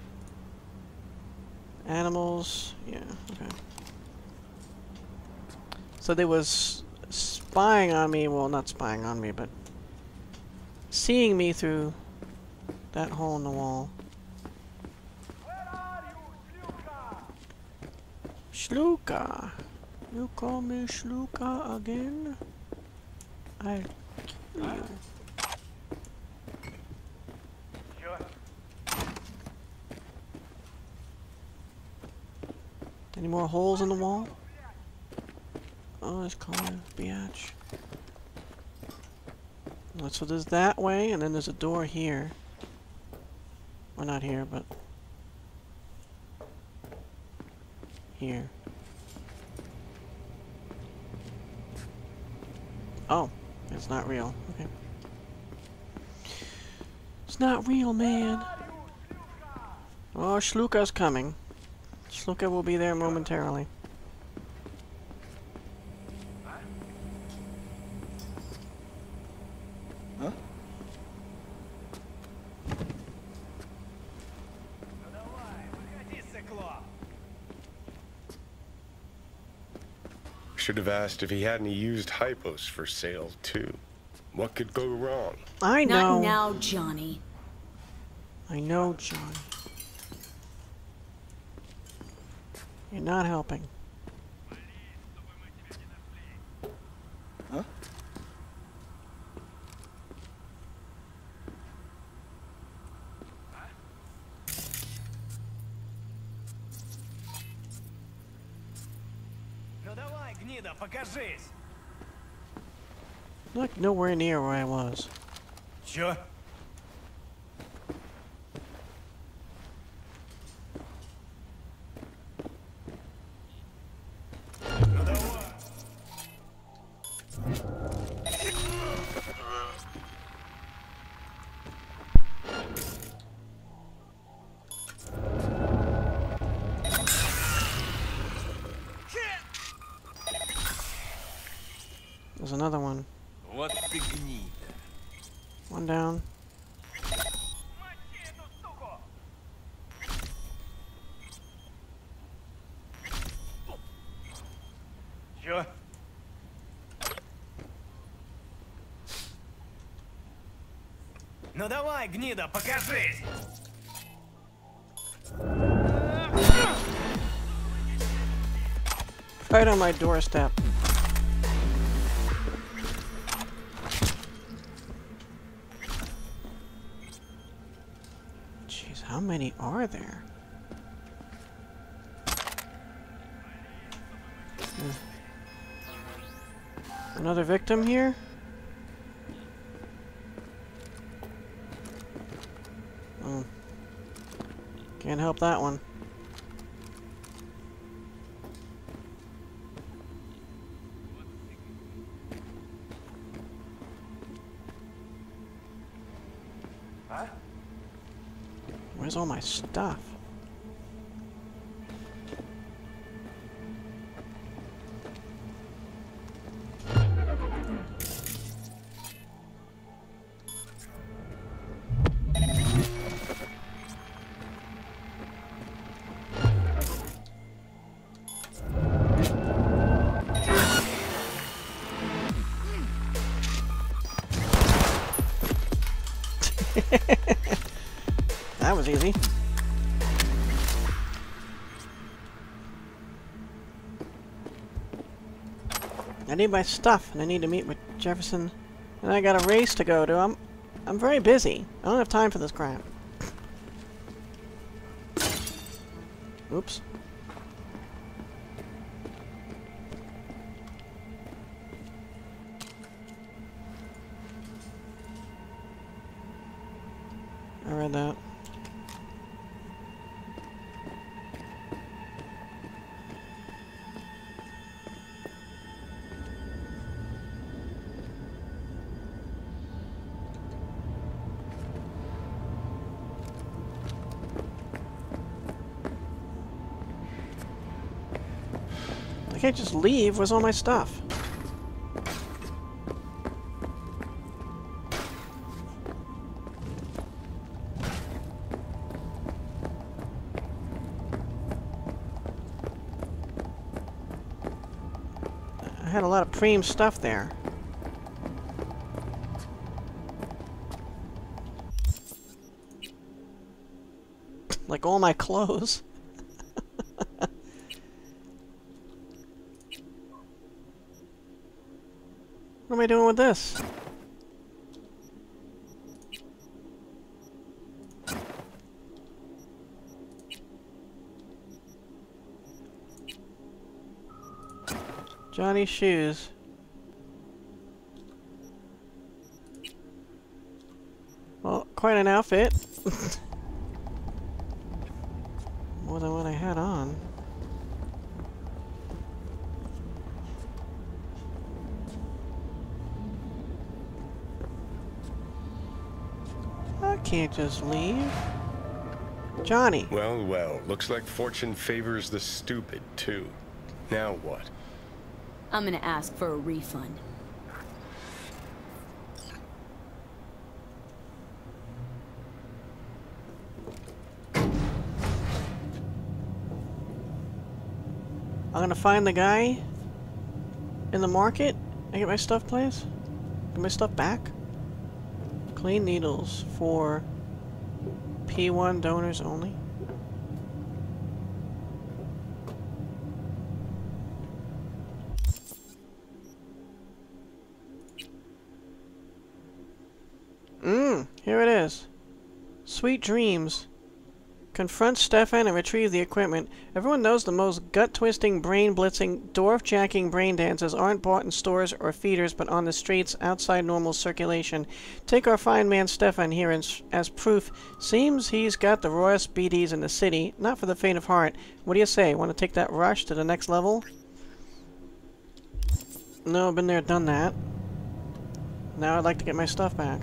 Animals. Yeah, okay. So they was spying on me. Well, not spying on me, but seeing me through that hole in the wall. Shluka. You call me Shluka again? I'll kill you. Any more holes in the wall? Oh, it's called a biatch. So there's that way, and then there's a door here. Well, not here, but here. Oh, it's not real. Okay. It's not real, man. Oh, Shluka's coming. Shluka will be there momentarily. Huh? Should have asked if he had any used hypos for sale, too. What could go wrong? I know. Not now, Johnny. I know, John. You're not helping. Huh? Ну давай, гнида, покажись. Look, nowhere near where I was. Чё? There's another one. What the gnid? One down. Sure. Ну давай, гнида, покажись! Right on my doorstep. Jeez, how many are there? Hmm. Another victim here? Oh. Can't help that one. Huh? Where's all my stuff? That was easy. I need my stuff, and I need to meet with Jefferson, and I got a race to go to. I'm, I'm very busy. I don't have time for this crap. Oops. I read that. I can't just leave. Where's all my stuff? I had a lot of preem stuff there. Like all my clothes. What am I doing with this? Johnny's shoes. Well, quite an outfit. More than what I had on. I can't just leave. Johnny. Well, well, looks like fortune favors the stupid, too. Now what? I'm gonna ask for a refund. I'm gonna find the guy in the market and get my stuff, please. Get my stuff back. Clean needles for P one donors only. Mmm, here it is. Sweet dreams. Confront Stefan and retrieve the equipment. Everyone knows the most gut-twisting, brain-blitzing, dwarf-jacking brain dances aren't bought in stores or feeders, but on the streets outside normal circulation. Take our fine man Stefan here as, as proof. Seems he's got the rawest B Ds in the city. Not for the faint of heart. What do you say? Want to take that rush to the next level? No, been there, done that. Now I'd like to get my stuff back.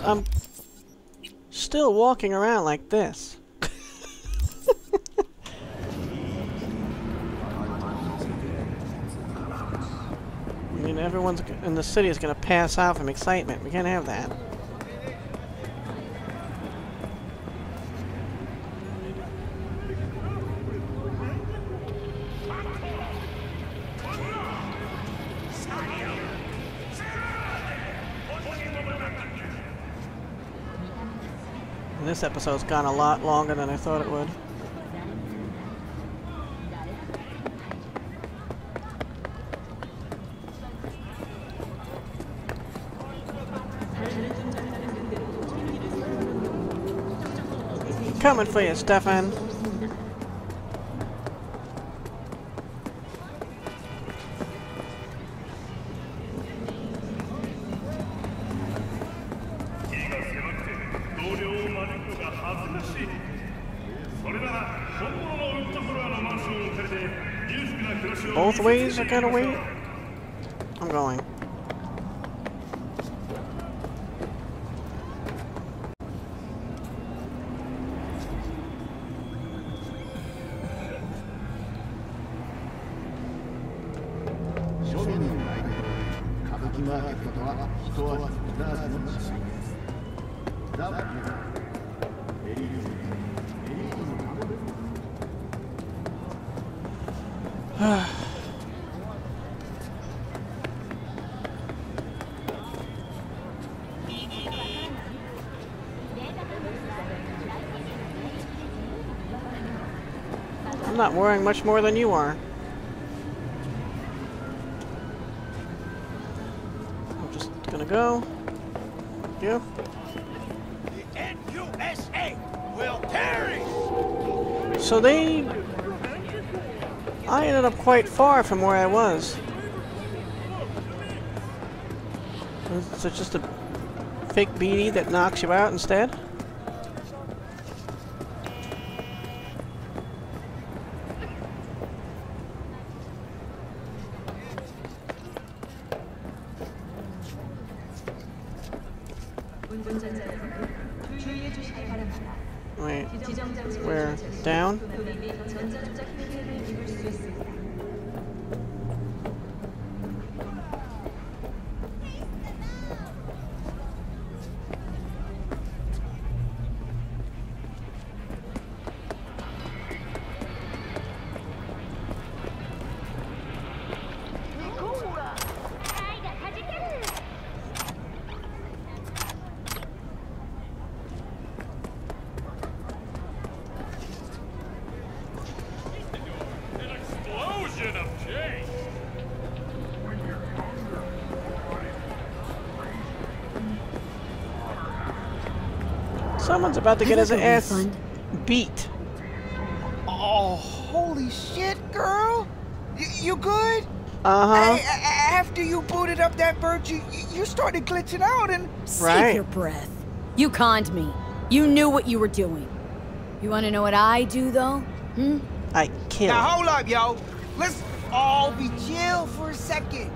I'm still walking around like this. I mean, everyone's in the city is going to pass out from excitement. We can't have that. This episode's gone a lot longer than I thought it would. Coming for you, Stefan. Both ways I gotta wait? I'm going. I'm not worrying much more than you are. I'm just gonna go. Thank you. The N U S A will carry. So they... I ended up quite far from where I was. So it's just a fake B D that knocks you out instead? Wait, where? Down? Someone's about to get his ass beat. Oh, holy shit, girl! Y you good? Uh-huh. Hey, after you booted up that bird, you, you started glitching out and... Save your breath. You conned me. You knew what you were doing. You want to know what I do, though? Hmm? I kill. Now, hold up, yo. Let's all be chill for a second.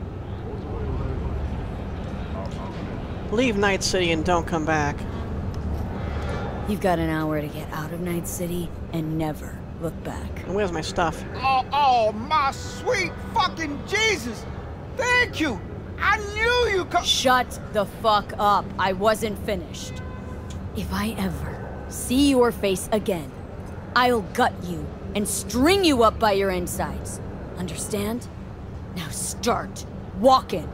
Leave Night City and don't come back. You've got an hour to get out of Night City and never look back. And where's my stuff? Oh, oh, my sweet fucking Jesus! Thank you! I knew you could- Shut the fuck up. I wasn't finished. If I ever see your face again, I'll gut you and string you up by your insides. Understand? Now start walking.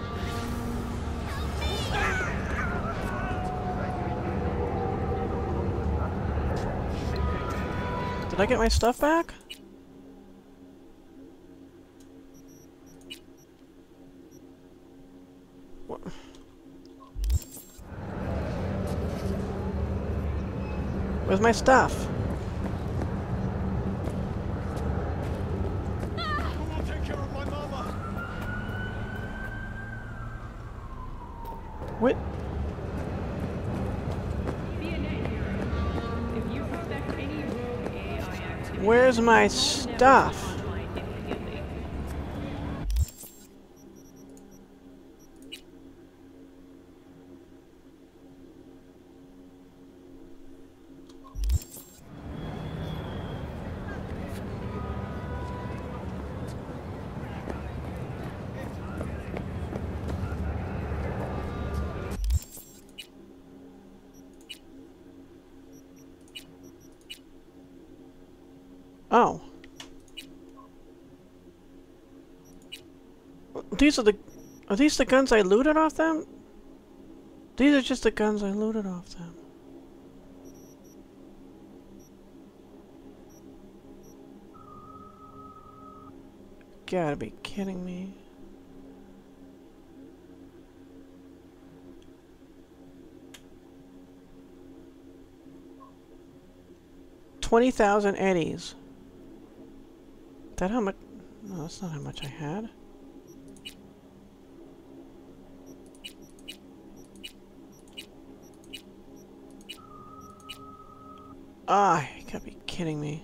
Did I get my stuff back? What? Where's my stuff? What? Where's my stuff? Oh. These are the... Are these the guns I looted off them? These are just the guns I looted off them. Gotta be kidding me. twenty thousand eddies. Is that how much? No, that's not how much I had. Ah, you gotta be kidding me.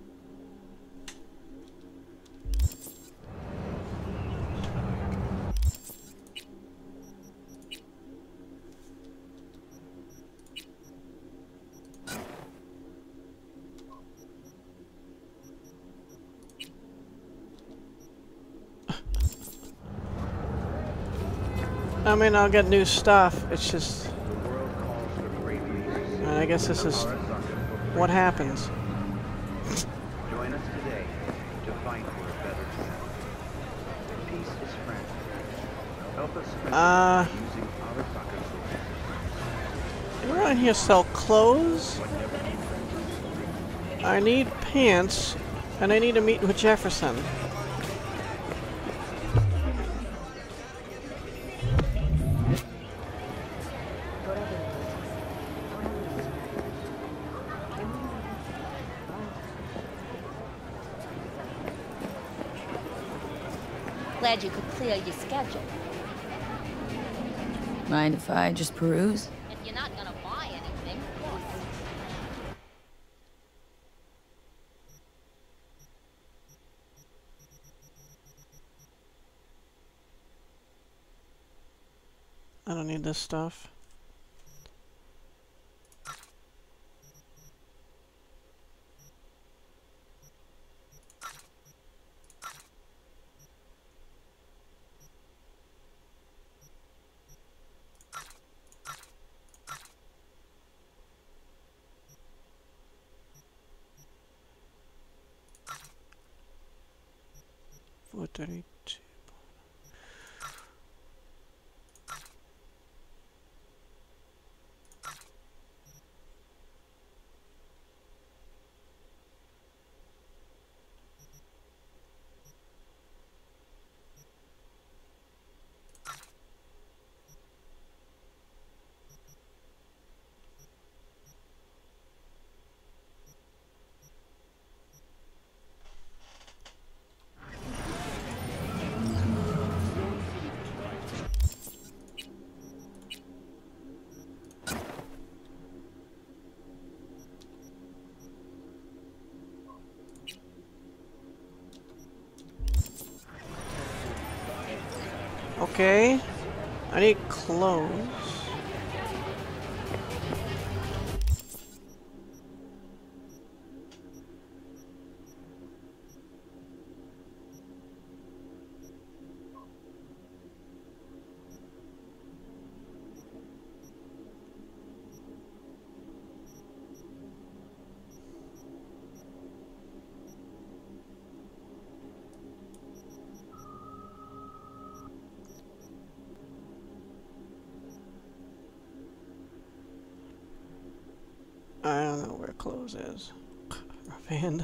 I mean, I'll get new stuff. It's just... I guess this is what happens. Join us today to fight for a better tomorrow. Peace is friendly. Help us spread Uh... using our soccer swords. Around here sell clothes. I need pants, and I need to meet with Jefferson. Glad you could clear your schedule. Mind if I just peruse? If you're not gonna buy anything, of course. I don't need this stuff. four thirty-two. Okay, I need clothes. I don't know where clothes is. Offhand.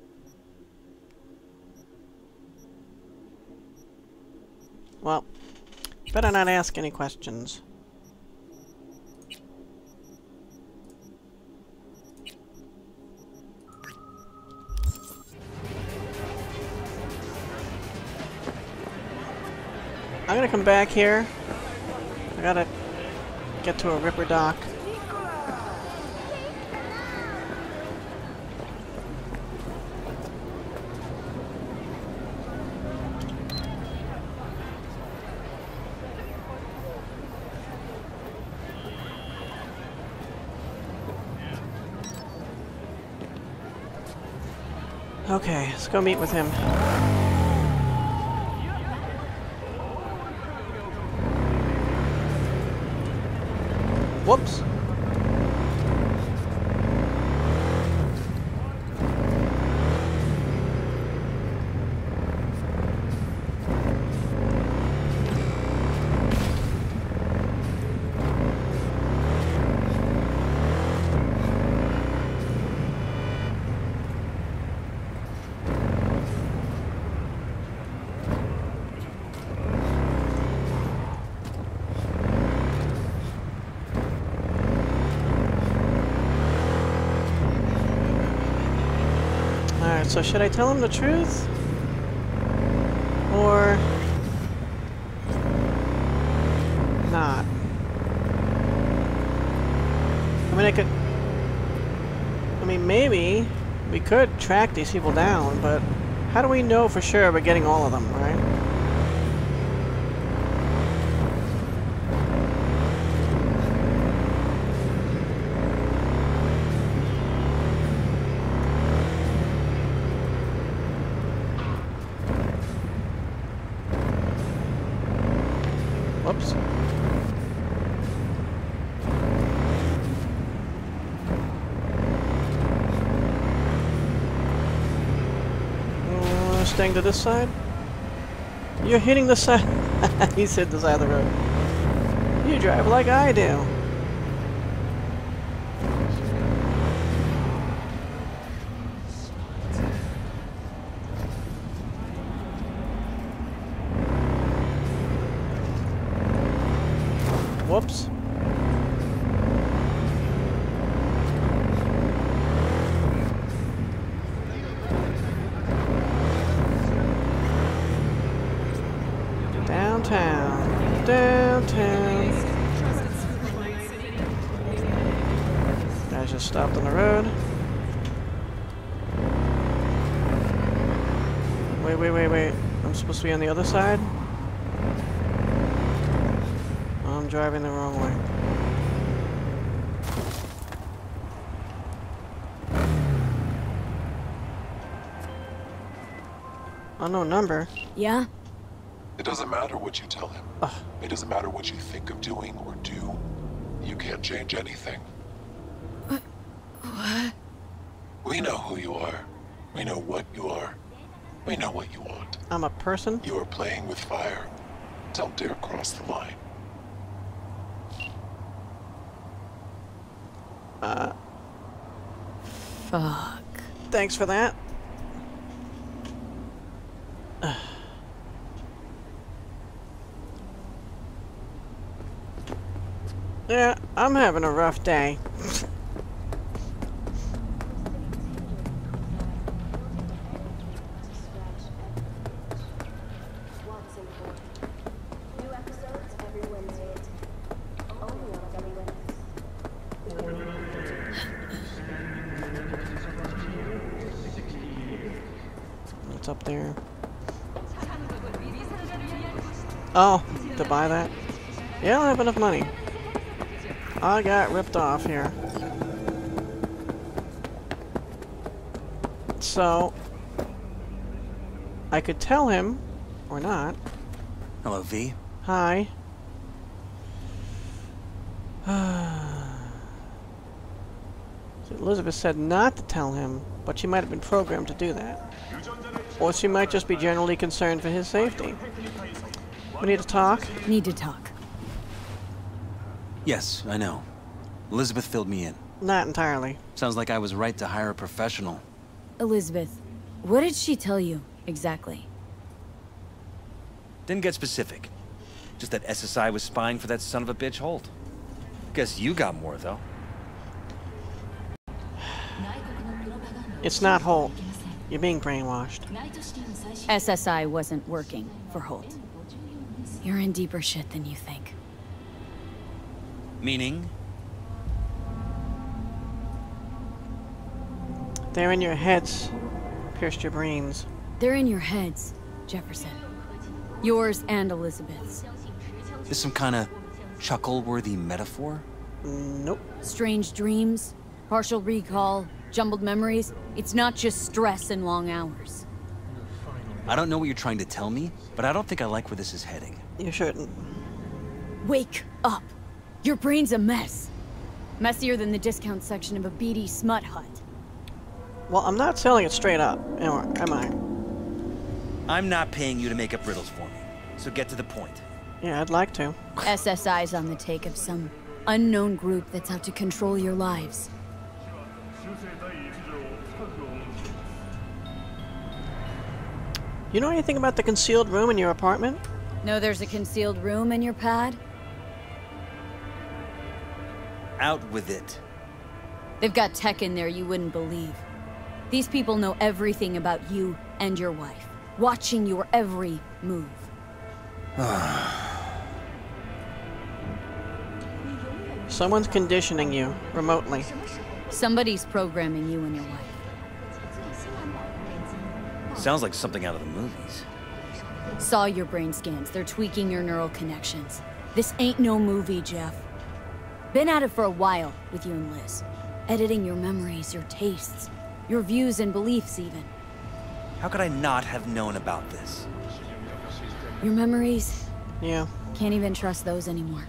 Well, better not ask any questions. I'm gonna come back here. I gotta get to a Ripper dock. Okay, let's go meet with him. Whoops. so should I tell him the truth? Or not? I mean, I could... I mean, maybe we could track these people down, but how do we know for sure we're getting all of them, right? Whoops. Uh, staying to this side? You're hitting the side. He's hit the side of the road. You drive like I do. Whoops. Downtown. Downtown. Guys just stopped on the road. Wait, wait, wait, wait. I'm supposed to be on the other side? I'm driving the wrong way. Unknown number? Yeah? It doesn't matter what you tell him. Ugh. It doesn't matter what you think of doing or do. You can't change anything. What? What? We know who you are. We know what you are. We know what you want. I'm a person? You are playing with fire. Don't dare cross the line. Uh. Fuck. Thanks for that. Uh. Yeah, I'm having a rough day. What's up there? Oh, to buy that? Yeah, I don't have enough money. I got ripped off here. So, I could tell him, or not. Hello, V. Hi. Elizabeth said not to tell him, but she might have been programmed to do that. Or she might just be generally concerned for his safety. We need to talk? Need to talk. Yes, I know. Elizabeth filled me in. Not entirely. Sounds like I was right to hire a professional. Elizabeth, what did she tell you, exactly? Didn't get specific. Just that S S I was spying for that son of a bitch Holt. Guess you got more, though. It's not Holt. You're being brainwashed. S S I wasn't working for Holt. You're in deeper shit than you think. Meaning? They're in your heads. Pierced your brains. They're in your heads, Jefferson. Yours and Elizabeth's. Is some kind of chuckle-worthy metaphor? Nope. Strange dreams, partial recall, jumbled memories. It's not just stress and long hours. I don't know what you're trying to tell me, but I don't think I like where this is heading. You shouldn't. Wake up. Your brain's a mess. Messier than the discount section of a beady smut hut. Well, I'm not selling it straight up, am I? I'm not paying you to make up riddles for me, so get to the point. Yeah, I'd like to. S S I's on the take of some unknown group that's out to control your lives. You know anything about the concealed room in your apartment? Know there's a concealed room in your pad? Out with it. They've got tech in there you wouldn't believe. These people know everything about you and your wife, watching your every move. Someone's conditioning you, remotely. Somebody's programming you and your wife. Sounds like something out of the movies. Saw your brain scans. They're tweaking your neural connections. This ain't no movie, Jeff. Been at it for a while with you and Liz. Editing your memories, your tastes, your views and beliefs even. How could I not have known about this? Your memories? Yeah. Can't even trust those anymore.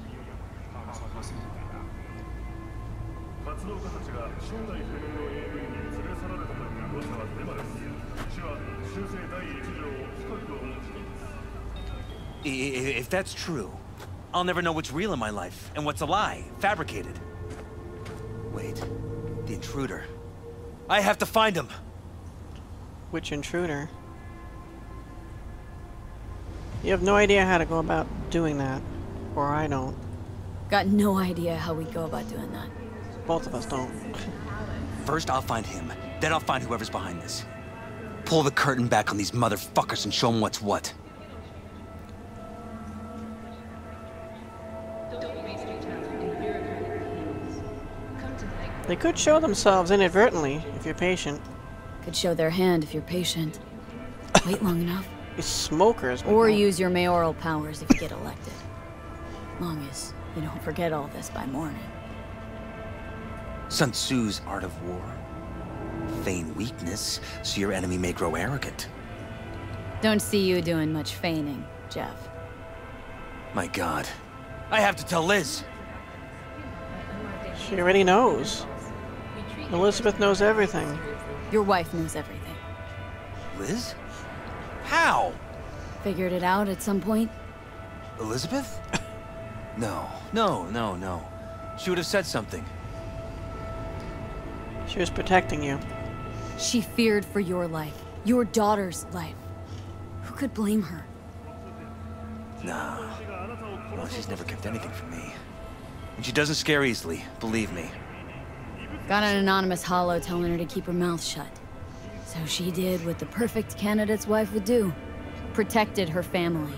If that's true, I'll never know what's real in my life and what's a lie, fabricated. Wait, the intruder. I have to find him. Which intruder? You have no idea how to go about doing that. Or I don't. Got no idea how we go about doing that. Both of us don't. First, I'll find him. Then I'll find whoever's behind this. Pull the curtain back on these motherfuckers and show them what's what. They could show themselves inadvertently, if you're patient. Could show their hand if you're patient. Wait long enough. These smokers. Or use your mayoral powers if you get elected. Long as you don't forget all this by morning. Sun Tzu's art of war. Feign weakness, so your enemy may grow arrogant. Don't see you doing much feigning, Jeff. My God. I have to tell Liz. She already knows. Elizabeth knows everything. Your wife knows everything. Liz? How? Figured it out at some point? Elizabeth? No, no, no, no. She would have said something. She was protecting you. She feared for your life. Your daughter's life. Who could blame her? No. Well, she's never kept anything from me. And she doesn't scare easily, believe me. Got an anonymous holo telling her to keep her mouth shut. So she did what the perfect candidate's wife would do. Protected her family.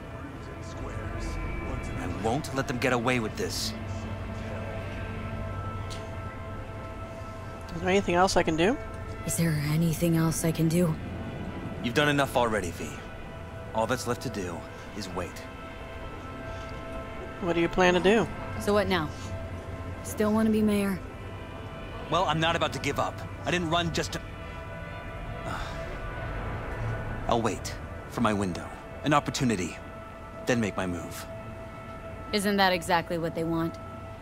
I won't let them get away with this. Is there anything else I can do? Is there anything else I can do? You've done enough already, V. All that's left to do is wait. What do you plan to do? So what now? Still want to be mayor? Well, I'm not about to give up. I didn't run just to... I'll wait for my window, an opportunity, then make my move. Isn't that exactly what they want?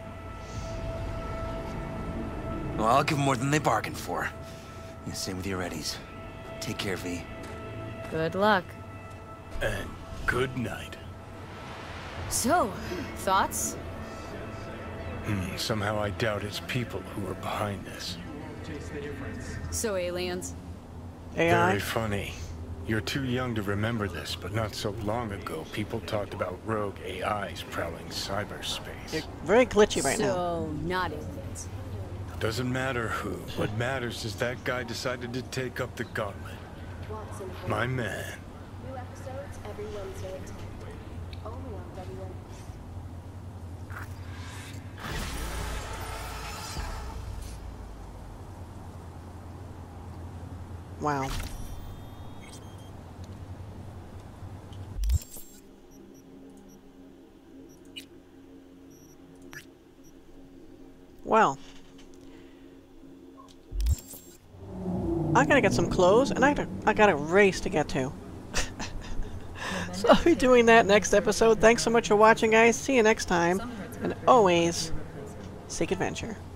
Well, I'll give them more than they bargained for. Yeah, same with your Eddies. Take care, V. Good luck. And good night. So, thoughts? Hmm, somehow I doubt it's people who are behind this. So aliens? A I? Very funny. You're too young to remember this, but not so long ago, people talked about rogue A Is prowling cyberspace. You're very glitchy right so, now. So, not aliens. Doesn't matter who. What matters is that guy decided to take up the gauntlet. My man. New episodes every Wednesday at ten. Only on W N S. Wow. Well, I gotta get some clothes, and I gotta, I got a race to get to. So I'll be doing that next episode. Thanks so much for watching, guys. See you next time. And always, seek adventure.